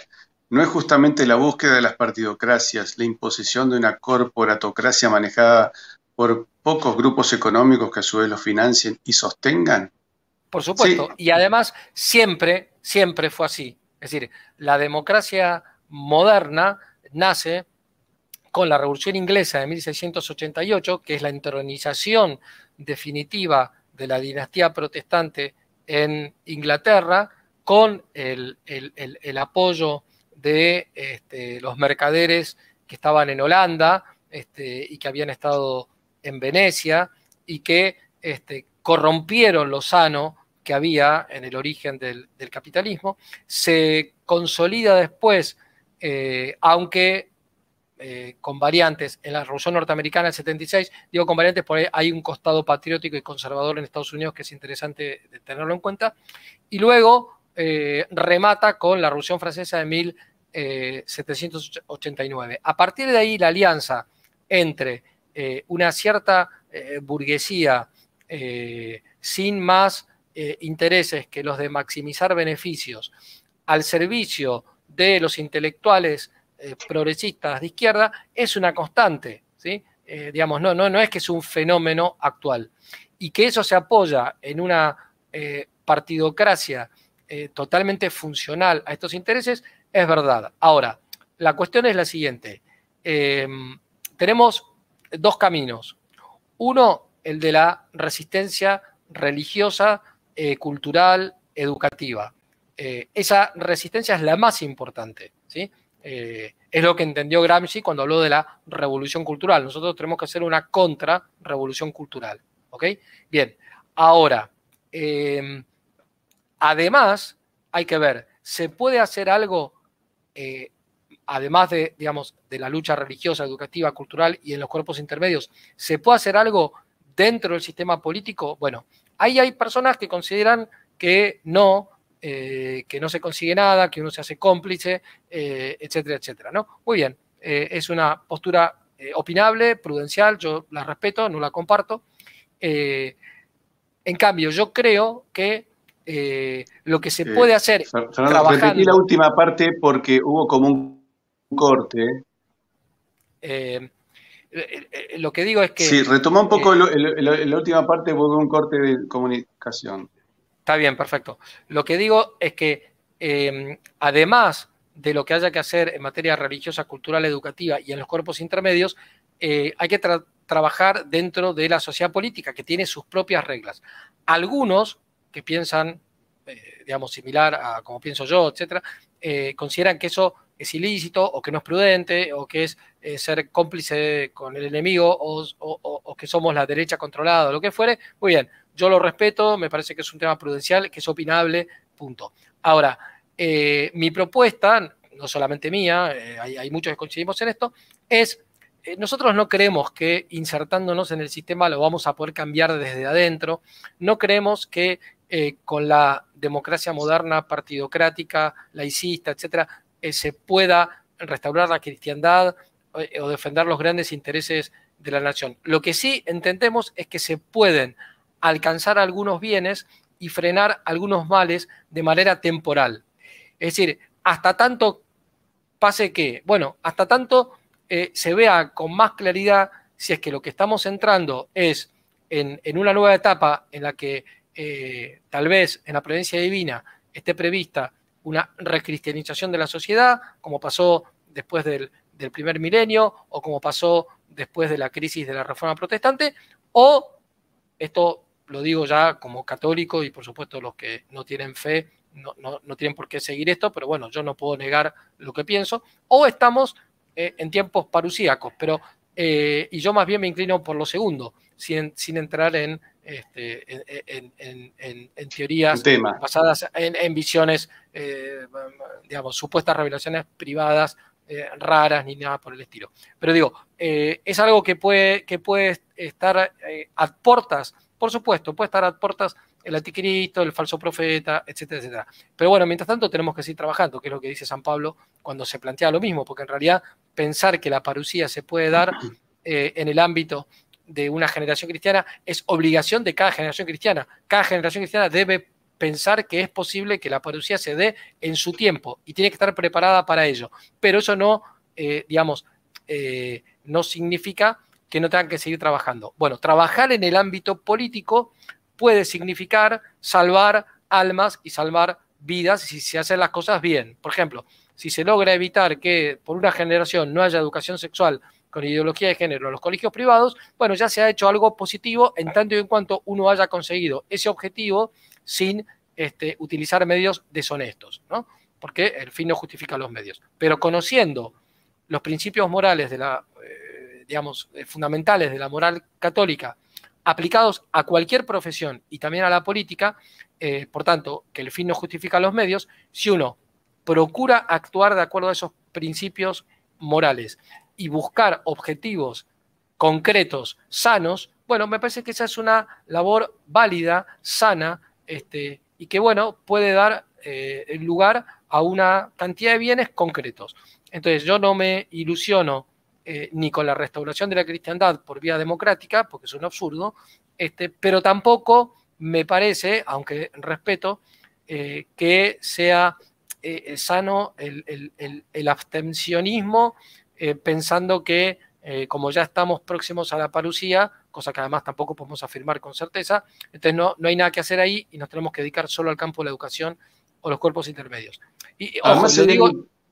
¿No es justamente la búsqueda de las partidocracias, la imposición de una corporatocracia manejada por pocos grupos económicos que a su vez los financien y sostengan?
Por
Sí,
supuesto. Y además, siempre, siempre fue así. Es decir, la democracia moderna nace con la Revolución Inglesa de mil seiscientos ochenta y ocho, que es la entronización definitiva de la dinastía protestante en Inglaterra, con el, el, el, el apoyo de este, los mercaderes que estaban en Holanda este, y que habían estado en Venecia y que este, corrompieron lo sano que había en el origen del, del capitalismo. Se consolida después, eh, aunque eh, con variantes en la Revolución Norteamericana del setenta y seis, digo con variantes porque hay un costado patriótico y conservador en Estados Unidos que es interesante tenerlo en cuenta, y luego eh, remata con la Revolución Francesa de mil setecientos ochenta y nueve. A partir de ahí la alianza entre eh, una cierta eh, burguesía eh, sin más eh, intereses que los de maximizar beneficios al servicio de los intelectuales eh, progresistas de izquierda es una constante, ¿sí? Eh, digamos, no, no, no es que es un fenómeno actual. Y que eso se apoya en una eh, partidocracia eh, totalmente funcional a estos intereses, es verdad. Ahora, la cuestión es la siguiente. Eh, tenemos dos caminos. Uno, el de la resistencia religiosa, eh, cultural, educativa. Eh, esa resistencia es la más importante, ¿sí? Eh, es lo que entendió Gramsci cuando habló de la revolución cultural. Nosotros tenemos que hacer una contra-revolución cultural, ¿ok? Bien, ahora, eh, además, hay que ver, ¿se puede hacer algo, eh, además de, digamos, de la lucha religiosa, educativa, cultural y en los cuerpos intermedios, ¿se puede hacer algo dentro del sistema político? Bueno, ahí hay personas que consideran que no, eh, que no se consigue nada, que uno se hace cómplice, eh, etcétera, etcétera, ¿no? Muy bien, eh, es una postura eh, opinable, prudencial, yo la respeto, no la comparto. Eh, en cambio, yo creo que eh, lo que se
eh,
puede hacer
Fernando, repetí la
trabajando...
última parte porque hubo como un corte.
Eh, eh, lo que digo es que...
Sí, retoma un poco
Eh,
lo, el, el, la última parte porque hubo un corte de comunicación.
está bien, perfecto. Lo que digo es que eh, además de lo que haya que hacer en materia religiosa, cultural, educativa y en los cuerpos intermedios, eh, hay que tra trabajar dentro de la sociedad política, que tiene sus propias reglas. Algunos que piensan, eh, digamos, similar a como pienso yo, etcétera, eh, consideran que eso es ilícito o que no es prudente o que es eh, ser cómplice con el enemigo o, o, o que somos la derecha controlada o lo que fuere. Muy bien, yo lo respeto, me parece que es un tema prudencial, que es opinable, punto. Ahora, eh, mi propuesta, no solamente mía, eh, hay, hay muchos que coincidimos en esto, es, eh, nosotros no creemos que insertándonos en el sistema lo vamos a poder cambiar desde adentro, no creemos que eh, con la democracia moderna, partidocrática, laicista, etcétera, eh, se pueda restaurar la cristiandad eh, o defender los grandes intereses de la nación. Lo que sí entendemos es que se pueden alcanzar algunos bienes y frenar algunos males de manera temporal. Es decir, hasta tanto pase que, bueno, hasta tanto eh, se vea con más claridad si es que lo que estamos entrando es en, en una nueva etapa en la que eh, tal vez en la providencia divina esté prevista una recristianización de la sociedad, como pasó después del, del primer milenio o como pasó después de la crisis de la Reforma Protestante, o esto lo digo ya como católico y por supuesto los que no tienen fe no, no, no tienen por qué seguir esto, pero bueno, yo no puedo negar lo que pienso, o estamos eh, en tiempos parusíacos, pero eh, y yo más bien me inclino por lo segundo, sin, sin entrar en, este, en, en, en, en teorías
Tema.
basadas en, en visiones, eh, digamos, supuestas revelaciones privadas eh, raras ni nada por el estilo. Pero digo, eh, es algo que puede, que puede estar eh, a portas, por supuesto, puede estar a portas el anticristo, el falso profeta, etcétera, etcétera. Pero bueno, mientras tanto tenemos que seguir trabajando, que es lo que dice San Pablo cuando se plantea lo mismo, porque en realidad pensar que la parusía se puede dar eh, en el ámbito de una generación cristiana es obligación de cada generación cristiana. Cada generación cristiana debe pensar que es posible que la parucía se dé en su tiempo y tiene que estar preparada para ello. Pero eso no, eh, digamos, eh, no significa que no tengan que seguir trabajando. Bueno, trabajar en el ámbito político puede significar salvar almas y salvar vidas si se hacen las cosas bien. Por ejemplo, si se logra evitar que por una generación no haya educación sexual con ideología de género en los colegios privados, bueno, ya se ha hecho algo positivo en tanto y en cuanto uno haya conseguido ese objetivo sin este, utilizar medios deshonestos, ¿no? Porque el fin no justifica los medios. Pero conociendo los principios morales de la, eh, digamos, fundamentales de la moral católica, aplicados a cualquier profesión y también a la política, eh, por tanto, que el fin no justifica los medios, si uno procura actuar de acuerdo a esos principios morales y buscar objetivos concretos, sanos, bueno, me parece que esa es una labor válida, sana, este, y que, bueno, puede dar eh, lugar a una cantidad de bienes concretos. Entonces, yo no me ilusiono eh, ni con la restauración de la cristiandad por vía democrática, porque es un absurdo, este, pero tampoco me parece, aunque respeto, eh, que sea eh, sano el, el, el, el abstencionismo, eh, pensando que eh, como ya estamos próximos a la parucía, cosa que además tampoco podemos afirmar con certeza, entonces no, no hay nada que hacer ahí y nos tenemos que dedicar solo al campo de la educación o los cuerpos intermedios. Y ojo, y lo digo,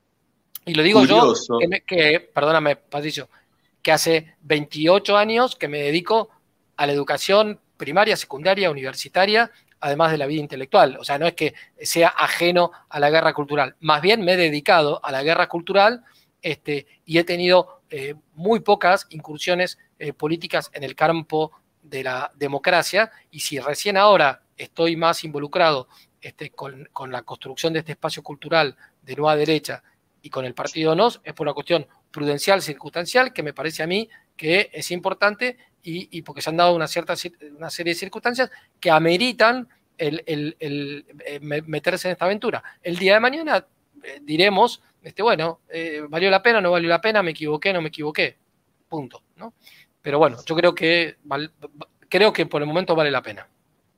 y lo digo yo, que, me, que, perdóname, Patricio, que hace veintiocho años que me dedico a la educación primaria, secundaria, universitaria, además de la vida intelectual. O sea, no es que sea ajeno a la guerra cultural. Más bien me he dedicado a la guerra cultural este, y he tenido eh, muy pocas incursiones eh, políticas en el campo de la democracia. Y si recién ahora estoy más involucrado este, con, con la construcción de este espacio cultural de nueva derecha y con el partido NOS, es por una cuestión prudencial, circunstancial, que me parece a mí que es importante y, y porque se han dado una, cierta, una serie de circunstancias que ameritan el, el, el, el meterse en esta aventura. El día de mañana eh, diremos, este, bueno, eh, ¿valió la pena, no valió la pena? ¿Me equivoqué, no me equivoqué? Punto, ¿no? Pero bueno, yo creo que, val, creo que por el momento vale la pena.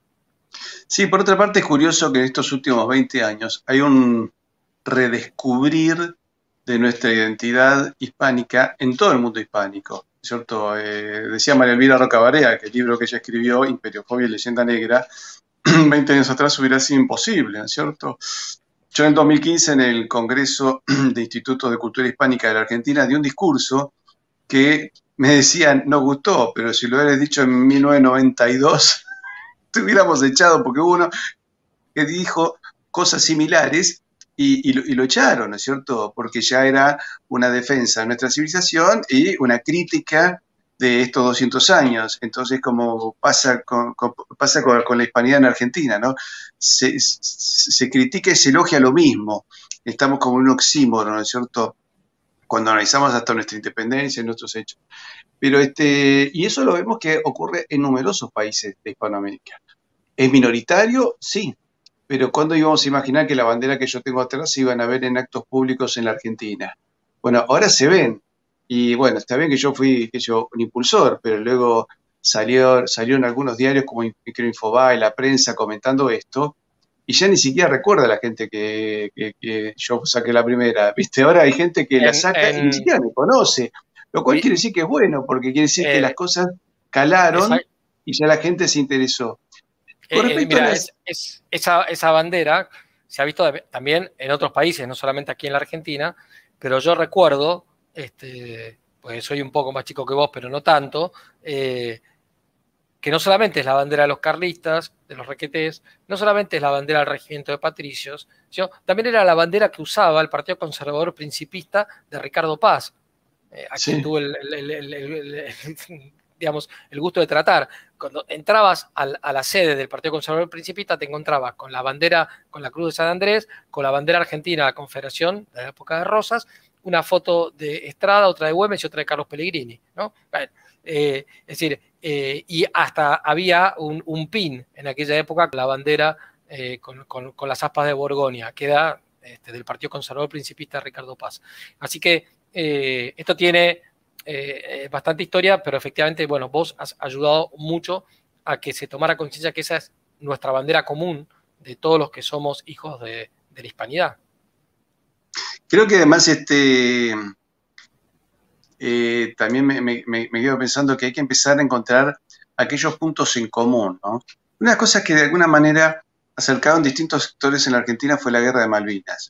Sí, por otra parte es curioso que en estos últimos veinte años hay un redescubrir de nuestra identidad hispánica en todo el mundo hispánico, ¿cierto? Eh, decía María Elvira Roca Barea que el libro que ella escribió, Imperiofobia y Leyenda Negra, veinte años atrás hubiera sido imposible, ¿no es cierto? Yo en el dos mil quince en el Congreso de Institutos de Cultura Hispánica de la Argentina di un discurso que me decían, no gustó, pero si lo hubieras dicho en mil novecientos noventa y dos, te hubiéramos echado, porque hubo uno que dijo cosas similares y, y, lo, y lo echaron, ¿no es cierto? Porque ya era una defensa de nuestra civilización y una crítica de estos doscientos años. Entonces, como pasa con, con, pasa con, con la hispanidad en Argentina, ¿no? Se, se, se critica y se elogia lo mismo. Estamos como en un oxímoron, ¿no es cierto? Cuando analizamos hasta nuestra independencia y nuestros hechos. Pero este, y eso lo vemos que ocurre en numerosos países de Hispanoamérica. ¿Es minoritario? Sí. Pero ¿cuándo íbamos a imaginar que la bandera que yo tengo atrás se iban a ver en actos públicos en la Argentina? Bueno, ahora se ven. Y bueno, está bien que yo fui que yo, un impulsor, pero luego salió, salieron algunos diarios como Infobae, la prensa comentando esto, y ya ni siquiera recuerda la gente que, que, que yo saqué la primera. ¿Viste? Ahora hay gente que en, la saca en, y ni siquiera me conoce, lo cual y, quiere decir que es bueno, porque quiere decir eh, que las cosas calaron esa, y ya la gente se interesó.
Eh, mira, las... es, es, esa, esa bandera se ha visto también en otros países, no solamente aquí en la Argentina, pero yo recuerdo, este, pues soy un poco más chico que vos, pero no tanto, eh, que no solamente es la bandera de los carlistas, de los requetés, no solamente es la bandera del regimiento de patricios, sino también era la bandera que usaba el Partido Conservador Principista de Ricardo Paz, eh, a sí. quien tuvo el, el, el, el digamos, el gusto de tratar. Cuando entrabas al, a la sede del Partido Conservador Principista, te encontrabas con la bandera, con la Cruz de San Andrés, con la bandera argentina de la Confederación de la época de Rosas, una foto de Estrada, otra de Güemes y otra de Carlos Pellegrini, ¿no? Bueno, eh, es decir, eh, y hasta había un, un pin en aquella época con la bandera eh, con, con, con las aspas de Borgoña, que era este, del Partido Conservador Principista de Ricardo Paz. Así que eh, esto tiene Eh, bastante historia, pero efectivamente, bueno, vos has ayudado mucho a que se tomara conciencia que esa es nuestra bandera común, de todos los que somos hijos de, de la hispanidad.
Creo que además este, eh, también me, me, me quedo pensando que hay que empezar a encontrar aquellos puntos en común, ¿no? Una de las cosas que de alguna manera acercaron distintos sectores en la Argentina fue la Guerra de Malvinas.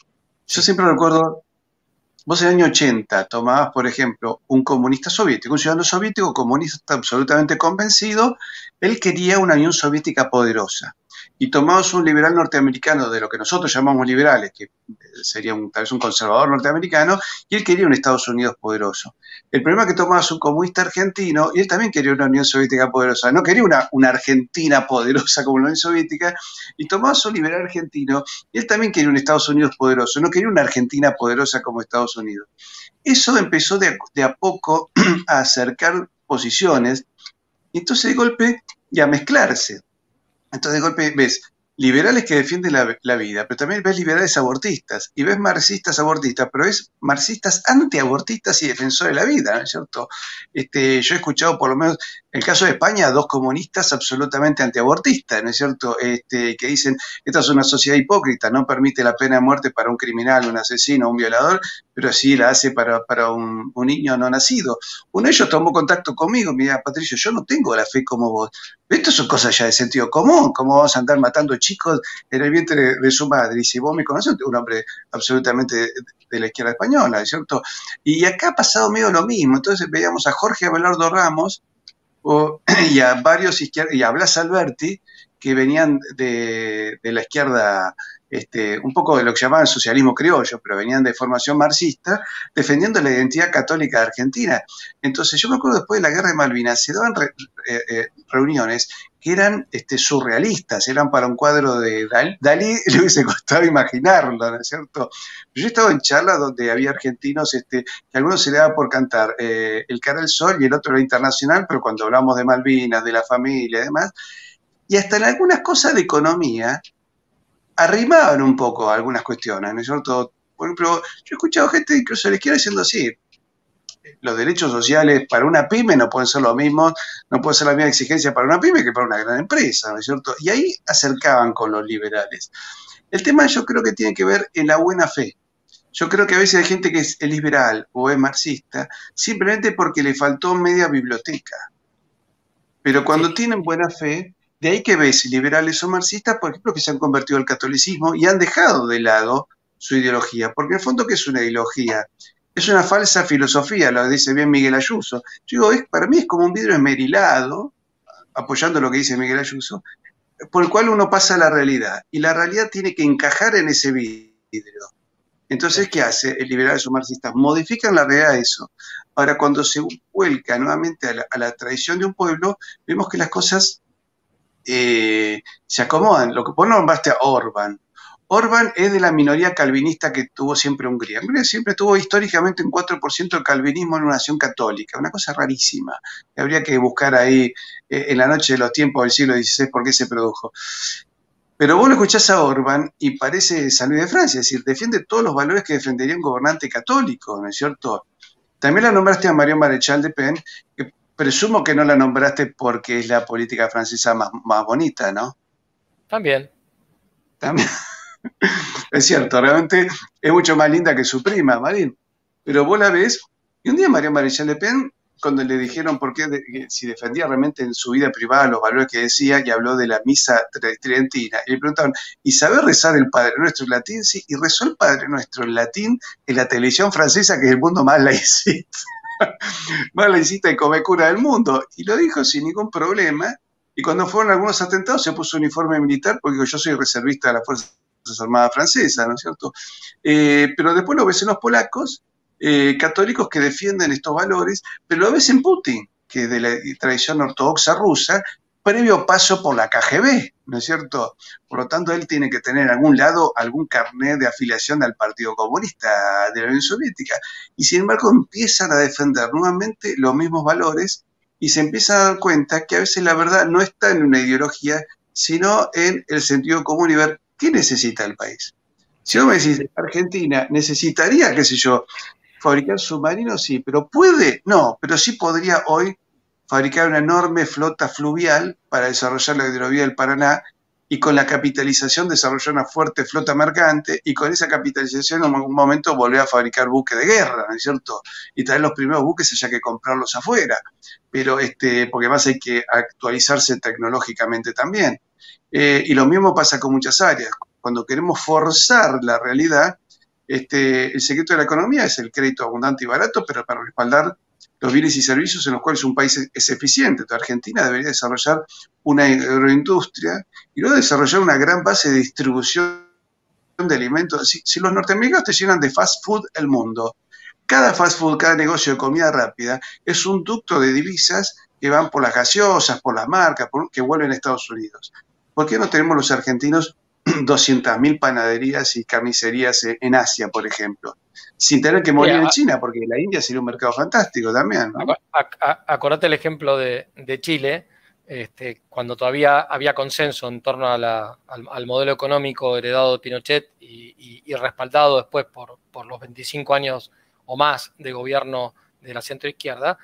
Yo siempre recuerdo, vos en el año ochenta tomabas, por ejemplo, un comunista soviético, un ciudadano soviético comunista absolutamente convencido, él quería una Unión Soviética poderosa. Y tomabas un liberal norteamericano, de lo que nosotros llamamos liberales, que sería un, tal vez un conservador norteamericano, y él quería un Estados Unidos poderoso. El problema es que tomabas un comunista argentino, y él también quería una Unión Soviética poderosa, no quería una, una Argentina poderosa como la Unión Soviética, y tomabas un liberal argentino, y él también quería un Estados Unidos poderoso, no quería una Argentina poderosa como Estados Unidos. Eso empezó de a, de a poco a acercar posiciones, y entonces de golpe, y a mezclarse. Entonces de golpe ves liberales que defienden la, la vida, pero también ves liberales abortistas, y ves marxistas abortistas, pero ves marxistas antiabortistas y defensores de la vida, ¿no es cierto? Este, yo he escuchado por lo menos, en el caso de España, dos comunistas absolutamente antiabortistas, ¿no es cierto? Este, que dicen, esta es una sociedad hipócrita, no permite la pena de muerte para un criminal, un asesino, un violador, pero sí la hace para, para un, un niño no nacido. Uno de ellos tomó contacto conmigo, mira, Patricio, yo no tengo la fe como vos. Esto son cosas ya de sentido común, ¿cómo vamos a andar matando chicos en el vientre de, de su madre? Y si vos me conoces, un hombre absolutamente de, de la izquierda española, ¿no es cierto? Y acá ha pasado medio lo mismo. Entonces veíamos a Jorge Abelardo Ramos o, y a varios izquierdos, y a Blas Alberti, que venían de, de la izquierda, este, un poco de lo que llamaban socialismo criollo, pero venían de formación marxista, defendiendo la identidad católica de Argentina. Entonces yo me acuerdo después de la Guerra de Malvinas, se daban re, eh, eh, reuniones que eran este, surrealistas, eran para un cuadro de Dalí, Dalí le hubiese costado imaginarlo, ¿no es cierto? Yo estaba en charlas donde había argentinos, este, que a algunos se le daba por cantar eh, El cara al sol y el otro era internacional, pero cuando hablamos de Malvinas, de la familia y demás, y hasta en algunas cosas de economía, arrimaban un poco algunas cuestiones, ¿no es cierto? Por ejemplo, yo he escuchado gente incluso de la izquierda diciendo así, los derechos sociales para una pyme no pueden ser lo mismo, no puede ser la misma exigencia para una pyme que para una gran empresa, ¿no es cierto? Y ahí acercaban con los liberales. El tema yo creo que tiene que ver en la buena fe. Yo creo que a veces hay gente que es liberal o es marxista simplemente porque le faltó media biblioteca. Pero cuando sí. tienen buena fe, de ahí que ves liberales o marxistas, por ejemplo, que se han convertido al catolicismo y han dejado de lado su ideología. Porque en el fondo, ¿qué es una ideología? Es una falsa filosofía, lo dice bien Miguel Ayuso. Yo digo, es, para mí es como un vidrio esmerilado, apoyando lo que dice Miguel Ayuso, por el cual uno pasa a la realidad. Y la realidad tiene que encajar en ese vidrio. Entonces, ¿qué hace el liberal o marxista? Modifican la realidad de eso. Ahora, cuando se vuelca nuevamente a la, a la tradición de un pueblo, vemos que las cosas eh, se acomodan. Lo que vos nombraste a Orbán. Orbán es de la minoría calvinista que tuvo siempre Hungría. Hungría siempre tuvo históricamente un cuatro por ciento de calvinismo en una nación católica, una cosa rarísima. Habría que buscar ahí eh, en la noche de los tiempos del siglo dieciséis por qué se produjo. Pero vos lo escuchás a Orbán y parece San Luis de Francia, es decir, defiende todos los valores que defendería un gobernante católico, ¿no es cierto? También la nombraste a Marion Maréchal de Pen, que presumo que no la nombraste porque es la política francesa más, más bonita, ¿no?
También.
También. Es cierto, realmente es mucho más linda que su prima, Marín. Pero vos la ves, y un día Marion Maréchal de Pen, cuando le dijeron por qué, de, si defendía realmente en su vida privada los valores que decía, y habló de la misa tridentina, y le preguntaron, ¿y sabés rezar el Padre Nuestro en latín? Sí, y rezó el Padre Nuestro en latín en la televisión francesa, que es el mundo más laicista, más laicista y come cura del mundo, y lo dijo sin ningún problema, y cuando fueron algunos atentados se puso uniforme militar, porque yo soy reservista de la Fuerza Armadas Francesa, ¿no es cierto? Eh, pero después lo ves en los polacos, Eh, católicos que defienden estos valores, pero lo ves en Putin, que es de la tradición ortodoxa rusa, previo paso por la K G B, ¿no es cierto? Por lo tanto, él tiene que tener en algún lado algún carnet de afiliación al Partido Comunista de la Unión Soviética. Y sin embargo, empiezan a defender nuevamente los mismos valores y se empieza a dar cuenta que a veces la verdad no está en una ideología, sino en el sentido común y ver qué necesita el país. Si vos me decís, Argentina necesitaría, qué sé yo, fabricar submarinos, sí, pero ¿puede? No, pero sí podría hoy fabricar una enorme flota fluvial para desarrollar la hidrovía del Paraná y con la capitalización desarrolló una fuerte flota mercante y con esa capitalización en algún momento volvió a fabricar buques de guerra, ¿no es cierto? Y traer los primeros buques haya que comprarlos afuera, pero este, porque además hay que actualizarse tecnológicamente también. Eh, y lo mismo pasa con muchas áreas. Cuando queremos forzar la realidad, este, el secreto de la economía es el crédito abundante y barato, pero para respaldar los bienes y servicios en los cuales un país es, es eficiente. Entonces, Argentina debería desarrollar una agroindustria y luego desarrollar una gran base de distribución de alimentos. Si, si los norteamericanos te llenan de fast food el mundo, cada fast food, cada negocio de comida rápida es un ducto de divisas que van por las gaseosas, por las marcas, por, que vuelven a Estados Unidos. ¿Por qué no tenemos los argentinos doscientas mil panaderías y carnicerías en Asia, por ejemplo? Sin tener que morir en China, porque la India sería un mercado fantástico también, ¿no?
Acordate el ejemplo de, de Chile, este, cuando todavía había consenso en torno a la, al, al modelo económico heredado de Pinochet y, y, y respaldado después por, por los veinticinco años o más de gobierno de la centroizquierda.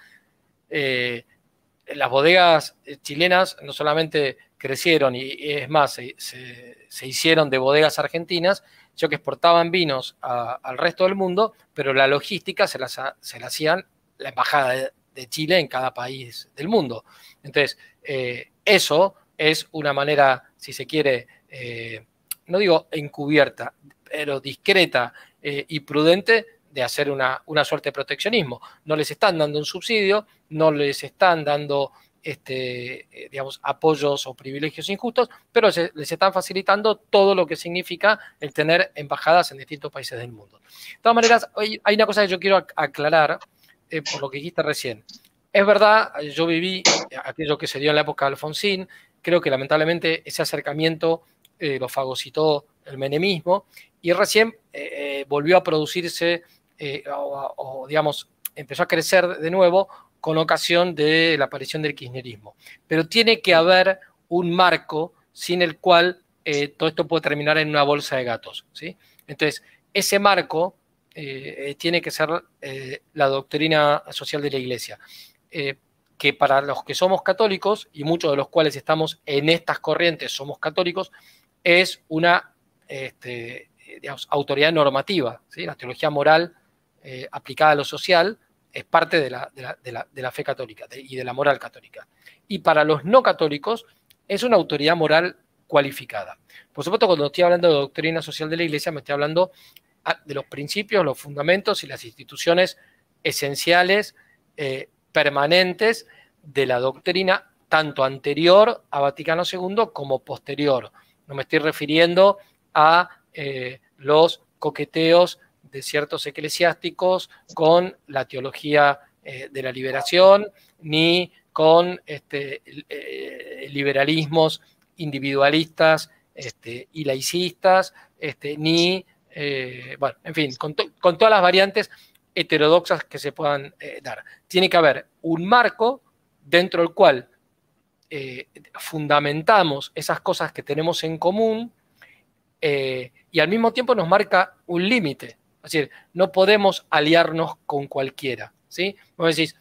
Eh, las bodegas chilenas no solamente crecieron y, y es más, se, se, se hicieron de bodegas argentinas, sino que exportaban vinos a, al resto del mundo, pero la logística se la se la hacían la embajada de, de Chile en cada país del mundo. Entonces, eh, eso es una manera, si se quiere, eh, no digo encubierta, pero discreta eh, y prudente de hacer una, una suerte de proteccionismo. No les están dando un subsidio, no les están dando este, eh, digamos, apoyos o privilegios injustos, pero se, les están facilitando todo lo que significa el tener embajadas en distintos países del mundo. De todas maneras, hay, hay una cosa que yo quiero aclarar eh, por lo que dijiste recién. Es verdad, yo viví aquello que se dio en la época de Alfonsín, creo que lamentablemente ese acercamiento eh, lo fagocitó el menemismo y recién eh, volvió a producirse eh, o, o, digamos, empezó a crecer de nuevo con ocasión de la aparición del kirchnerismo. Pero tiene que haber un marco sin el cual eh, todo esto puede terminar en una bolsa de gatos, ¿sí? Entonces, ese marco eh, tiene que ser eh, la doctrina social de la Iglesia. Eh, que para los que somos católicos, y muchos de los cuales estamos en estas corrientes somos católicos, es una este, digamos, autoridad normativa, ¿sí? La teología moral eh, aplicada a lo social es parte de la, de la, de la, de la fe católica de, y de la moral católica. Y para los no católicos es una autoridad moral cualificada. Por supuesto, cuando estoy hablando de doctrina social de la Iglesia, me estoy hablando de los principios, los fundamentos y las instituciones esenciales, eh, permanentes de la doctrina, tanto anterior a Vaticano segundo como posterior. No me estoy refiriendo a eh, los coqueteos de ciertos eclesiásticos con la teología eh, de la liberación, ni con este, eh, liberalismos individualistas este, y laicistas, este, ni, eh, bueno, en fin, con, to con todas las variantes heterodoxas que se puedan eh, dar. Tiene que haber un marco dentro del cual eh, fundamentamos esas cosas que tenemos en común eh, y al mismo tiempo nos marca un límite. Es decir, no podemos aliarnos con cualquiera, ¿sí? Vos decís,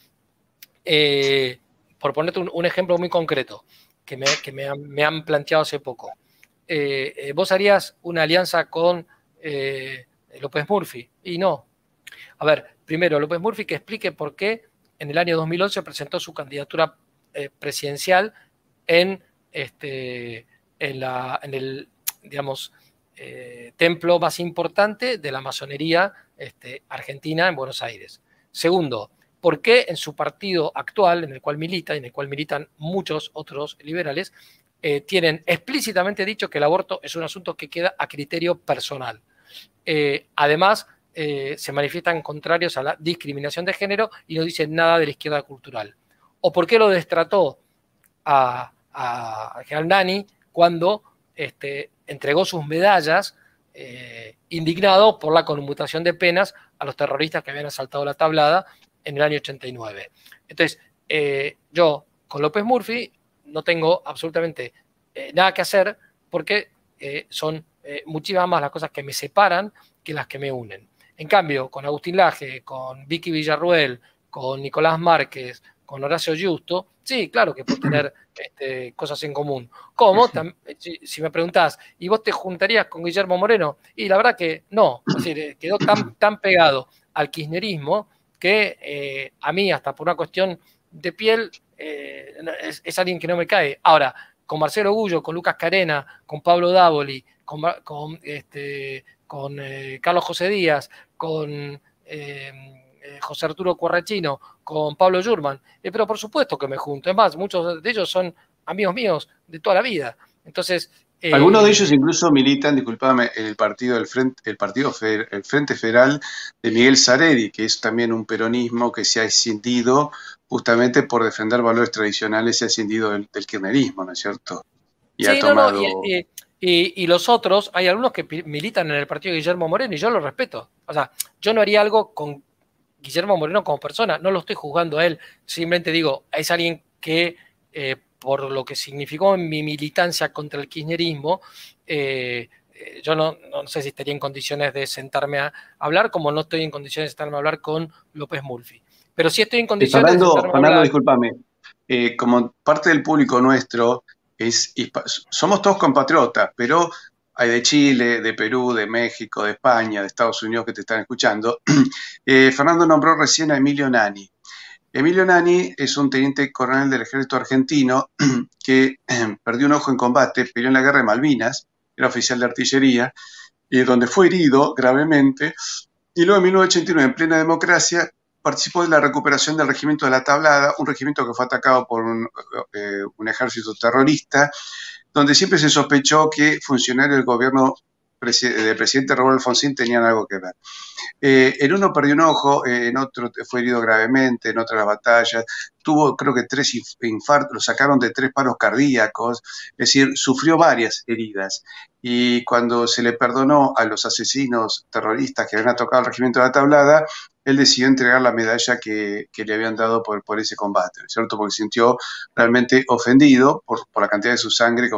eh, por ponerte un, un, ejemplo muy concreto que me, que me, han, me han planteado hace poco, eh, eh, ¿vos harías una alianza con eh, López Murphy? Y no. A ver, primero, López Murphy que explique por qué en el año dos mil once presentó su candidatura eh, presidencial en, este, en, la, en el, digamos, eh, templo más importante de la masonería este, argentina en Buenos Aires. Segundo, ¿por qué en su partido actual, en el cual milita y en el cual militan muchos otros liberales, eh, tienen explícitamente dicho que el aborto es un asunto que queda a criterio personal? Eh, además, eh, se manifiestan contrarios a la discriminación de género y no dicen nada de la izquierda cultural. ¿O por qué lo destrató a, a, a General Nani cuando este, entregó sus medallas eh, indignado por la conmutación de penas a los terroristas que habían asaltado la Tablada en el año ochenta y nueve? Entonces, eh, yo con López Murphy no tengo absolutamente eh, nada que hacer porque eh, son eh, muchísimas más las cosas que me separan que las que me unen. En cambio, con Agustín Laje, con Vicky Villarruel, con Nicolás Márquez, con Horacio Giusto, sí, claro que puedes tener este, cosas en común. ¿Cómo? Si, si me preguntás, ¿y vos te juntarías con Guillermo Moreno? Y la verdad que no, es decir, quedó tan, tan pegado al kirchnerismo que eh, a mí, hasta por una cuestión de piel, eh, es, es alguien que no me cae. Ahora, con Marcelo Gullo, con Lucas Carena, con Pablo Dávoli, con, con, este, con eh, Carlos José Díaz, con eh, eh, José Arturo Cuarrachino, con Pablo Yurman, eh, pero por supuesto que me junto. Es más, muchos de ellos son amigos míos de toda la vida. Entonces,
algunos de
eh,
ellos incluso militan, disculpame, en el partido del Frente, el partido Feder- el Frente Federal de Miguel Sareri, que es también un peronismo que se ha escindido justamente por defender valores tradicionales, se ha escindido del, del kirchnerismo, ¿no es cierto? Y ha
sí, no, no, y,
tomado.
y, y, y los otros, hay algunos que militan en el partido de Guillermo Moreno y yo lo respeto. O sea, yo no haría algo con Guillermo Moreno como persona, no lo estoy juzgando a él, simplemente digo, es alguien que eh, por lo que significó en mi militancia contra el kirchnerismo, eh, eh, yo no, no, sé si estaría en condiciones de sentarme a hablar, como no estoy en condiciones de sentarme a hablar con López Mulfi. Pero sí estoy en
Eh,
condiciones de
Fernando,
sentarme a
Fernando,
hablar.
discúlpame, eh, como parte del público nuestro, es, somos todos compatriotas, pero hay de Chile, de Perú, de México, de España, de Estados Unidos que te están escuchando. Eh, Fernando nombró recién a Emilio Nani. Emilio Nani es un teniente coronel del ejército argentino que perdió un ojo en combate, peleó en la guerra de Malvinas, era oficial de artillería, y donde fue herido gravemente, y luego en mil novecientos ochenta y nueve, en plena democracia, participó de la recuperación del regimiento de la Tablada, un regimiento que fue atacado por un, eh, un ejército terrorista, donde siempre se sospechó que funcionarios del gobierno del presidente Raúl Alfonsín tenían algo que ver. Eh, en uno perdió un ojo, eh, en otro fue herido gravemente, en otras batallas, tuvo creo que tres infartos, lo sacaron de tres paros cardíacos, es decir, sufrió varias heridas. Y cuando se le perdonó a los asesinos terroristas que habían atacado al regimiento de la Tablada, él decidió entregar la medalla que, que le habían dado por, por ese combate, ¿no es cierto? Porque se sintió realmente ofendido por, por la cantidad de su sangre.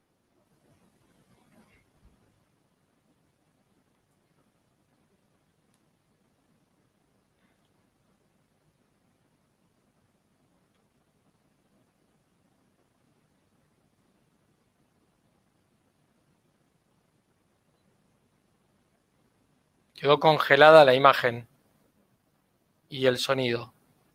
Quedó congelada la imagen y el sonido.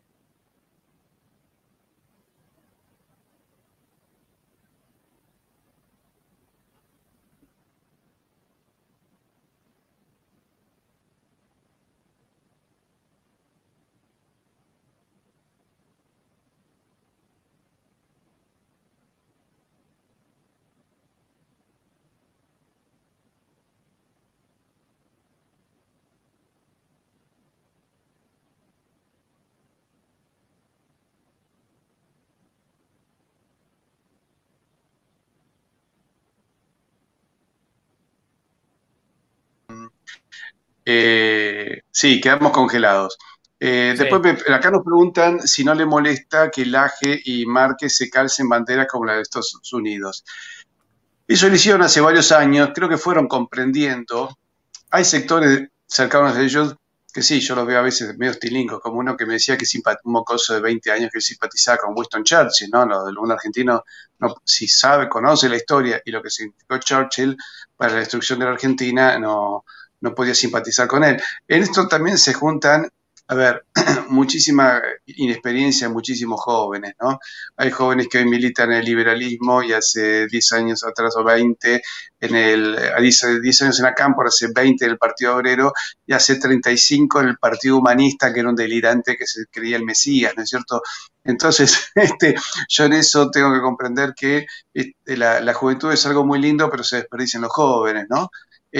Eh, sí, quedamos congelados. Eh,
Sí.
después me- acá nos preguntan si no le molesta que Laje y Márquez se calcen banderas como la de Estados Unidos. Eso lo hicieron hace varios años, creo que fueron comprendiendo. Hay sectores cercanos de ellos que sí, yo los veo a veces medio estilingos, como uno que me decía que simpat- un mocoso de veinte años que simpatizaba con Winston Churchill, ¿no? Lo, un argentino, no, si sabe, conoce la historia y lo que significó Churchill para la destrucción de la Argentina, no, no podía simpatizar con él. En esto también se juntan, a ver, muchísima inexperiencia, muchísimos jóvenes, ¿no? Hay jóvenes que hoy militan en el liberalismo y hace diez años atrás o veinte, en el, diez, diez años en la Cámpora, hace veinte en el Partido Obrero y hace treinta y cinco en el Partido Humanista, que era un delirante que se creía el Mesías, ¿no es cierto? Entonces, este, yo en eso tengo que comprender que este, la, la juventud es algo muy lindo, pero se desperdician los jóvenes, ¿no?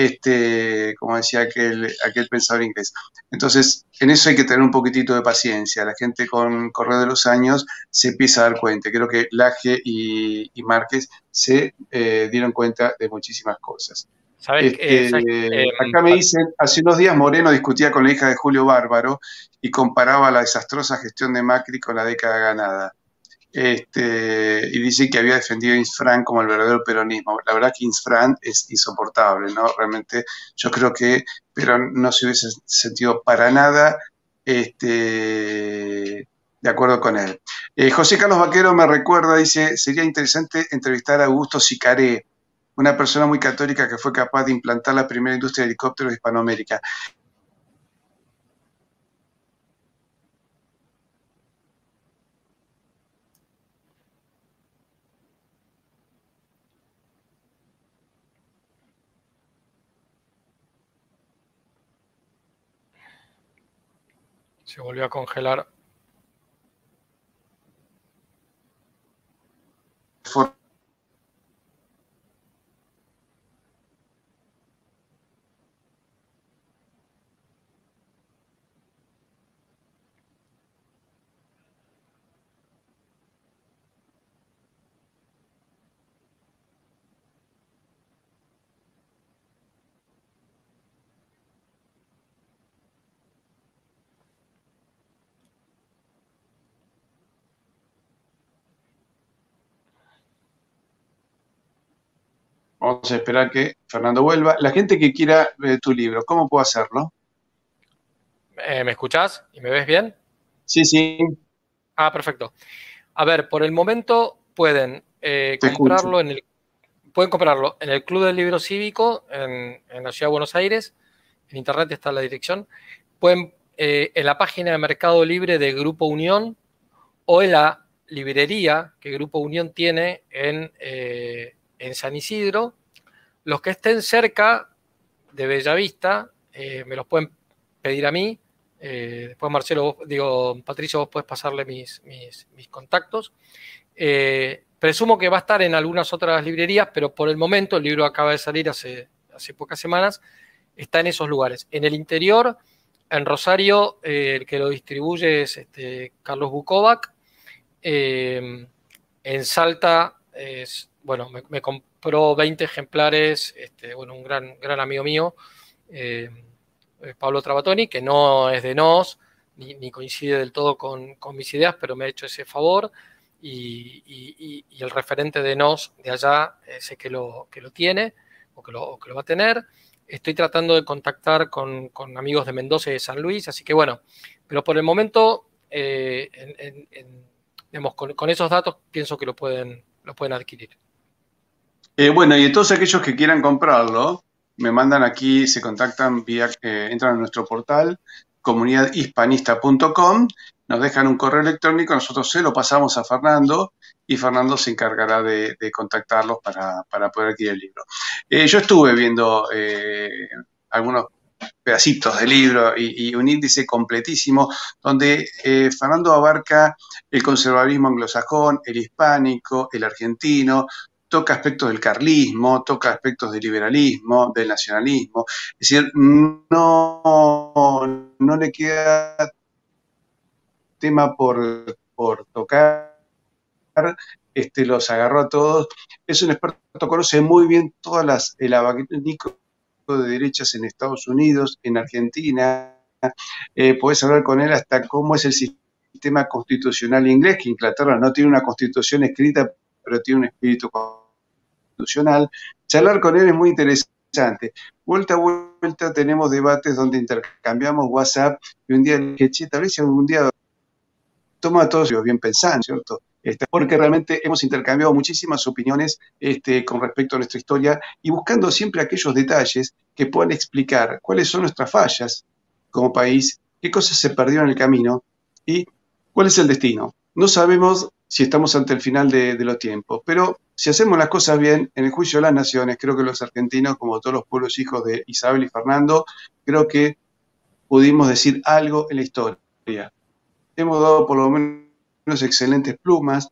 Este, como decía aquel, aquel pensador inglés. Entonces, en eso hay que tener un poquitito de paciencia. La gente con correr de los años se empieza a dar cuenta. Creo que Laje y, y Márquez se eh, dieron cuenta de muchísimas cosas.
¿Sabes qué?
Este,
¿Sabes qué? Eh,
acá me dicen, hace unos días Moreno discutía con la hija de Julio Bárbaro y comparaba la desastrosa gestión de Macri con la década ganada. Este, y dice que había defendido a Insfrán como el verdadero peronismo. La verdad que Insfrán es insoportable, ¿no? Realmente yo creo que Perón no se hubiese sentido para nada este, de acuerdo con él. Eh, José Carlos Vaquero me recuerda, dice, sería interesante entrevistar a Augusto Sicaré, una persona muy católica que fue capaz de implantar la primera industria de helicópteros de Hispanoamérica.
Se volvió a congelar.
For Vamos a esperar que Fernando vuelva. La gente que quiera eh, tu libro, ¿cómo puedo hacerlo?
Eh, ¿Me escuchás y me ves bien?
Sí, sí.
Ah, perfecto. A ver, por el momento pueden eh, comprarlo en el pueden comprarlo en el Club del Libro Cívico en, en la Ciudad de Buenos Aires. En internet está la dirección. Pueden eh, en la página de Mercado Libre de Grupo Unión o en la librería que Grupo Unión tiene en, eh, en San Isidro. Los que estén cerca de Bellavista eh, me los pueden pedir a mí. Eh, después Marcelo, vos, digo, Patricio, vos podés pasarle mis, mis, mis contactos. Eh, presumo que va a estar en algunas otras librerías, pero por el momento, el libro acaba de salir hace, hace pocas semanas, está en esos lugares. En el interior, en Rosario, eh, el que lo distribuye es este, Carlos Bukovac. Eh, en Salta, es, bueno, me, me compró veinte ejemplares, este, bueno, un gran, gran amigo mío, eh, Pablo Trabatoni, que no es de Nos, ni, ni coincide del todo con, con mis ideas, pero me ha hecho ese favor. Y, y, y el referente de Nos de allá eh, sé que lo, que lo tiene o que lo, o que lo va a tener. Estoy tratando de contactar con, con amigos de Mendoza y de San Luis, así que bueno, pero por el momento, eh, en, en, en, digamos, con, con esos datos pienso que lo pueden, lo pueden adquirir.
Eh, bueno, y todos aquellos que quieran comprarlo, me mandan aquí, se contactan vía, eh, entran a nuestro portal, comunidad hispanista punto com, nos dejan un correo electrónico, nosotros se lo pasamos a Fernando y Fernando se encargará de, de contactarlos para, para poder adquirir el libro. Eh, yo estuve viendo eh, algunos pedacitos de libro y, y un índice completísimo donde eh, Fernando abarca el conservadurismo anglosajón, el hispánico, el argentino, toca aspectos del carlismo, toca aspectos del liberalismo, del nacionalismo. Es decir, no, no le queda tema por, por tocar, este, los agarró a todos. Es un experto, conoce muy bien todas las, el abanico de derechas en Estados Unidos, en Argentina. Eh, podés hablar con él hasta cómo es el sistema constitucional inglés, que Inglaterra no tiene una constitución escrita, pero tiene un espíritu constitucional. Charlar con él es muy interesante. Vuelta a vuelta tenemos debates donde intercambiamos WhatsApp y un día le dije, che, tal vez algún día toma a todos bien pensando, ¿cierto? Este, porque realmente hemos intercambiado muchísimas opiniones este, con respecto a nuestra historia y buscando siempre aquellos detalles que puedan explicar cuáles son nuestras fallas como país, qué cosas se perdieron en el camino y cuál es el destino. No sabemos si estamos ante el final de, de los tiempos, pero si hacemos las cosas bien, en el juicio de las naciones, creo que los argentinos, como todos los pueblos hijos de Isabel y Fernando, creo que pudimos decir algo en la historia. Hemos dado por lo menos excelentes plumas,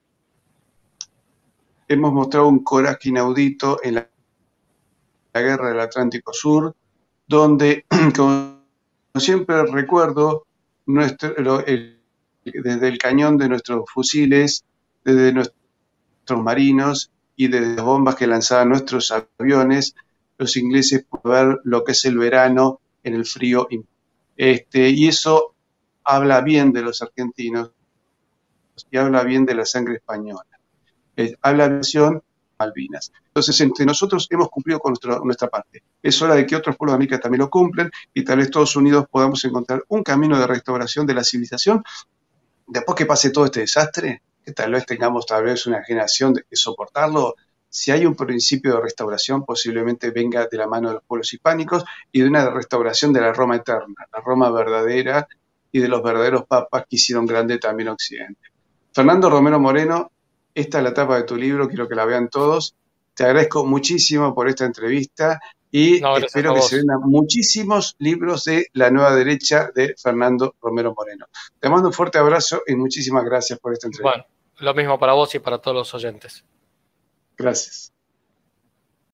hemos mostrado un coraje inaudito en la, la guerra del Atlántico Sur, donde, como siempre recuerdo, nuestro, el, desde el cañón de nuestros fusiles, desde nuestros marinos y desde las bombas que lanzaban nuestros aviones, los ingleses pueden ver lo que es el verano en el frío. Este, y eso habla bien de los argentinos y habla bien de la sangre española. Eh, habla de Malvinas. Entonces, entre nosotros hemos cumplido con nuestro, nuestra parte. Es hora de que otros pueblos de América también lo cumplen y tal vez todos unidos podamos encontrar un camino de restauración de la civilización después que pase todo este desastre, que tal vez tengamos tal vez una generación de que soportarlo, si hay un principio de restauración, posiblemente venga de la mano de los pueblos hispánicos y de una restauración de la Roma eterna, la Roma verdadera y de los verdaderos papas que hicieron grande también Occidente. Fernando Romero Moreno, esta es la tapa de tu libro, quiero que la vean todos. Te agradezco muchísimo por esta entrevista y
No, gracias a
espero que se
vos.
vendan muchísimos libros de La Nueva Derecha de Fernando Romero Moreno. Te mando un fuerte abrazo y muchísimas gracias por esta entrevista.
Bueno, lo mismo para vos y para todos los oyentes.
Gracias.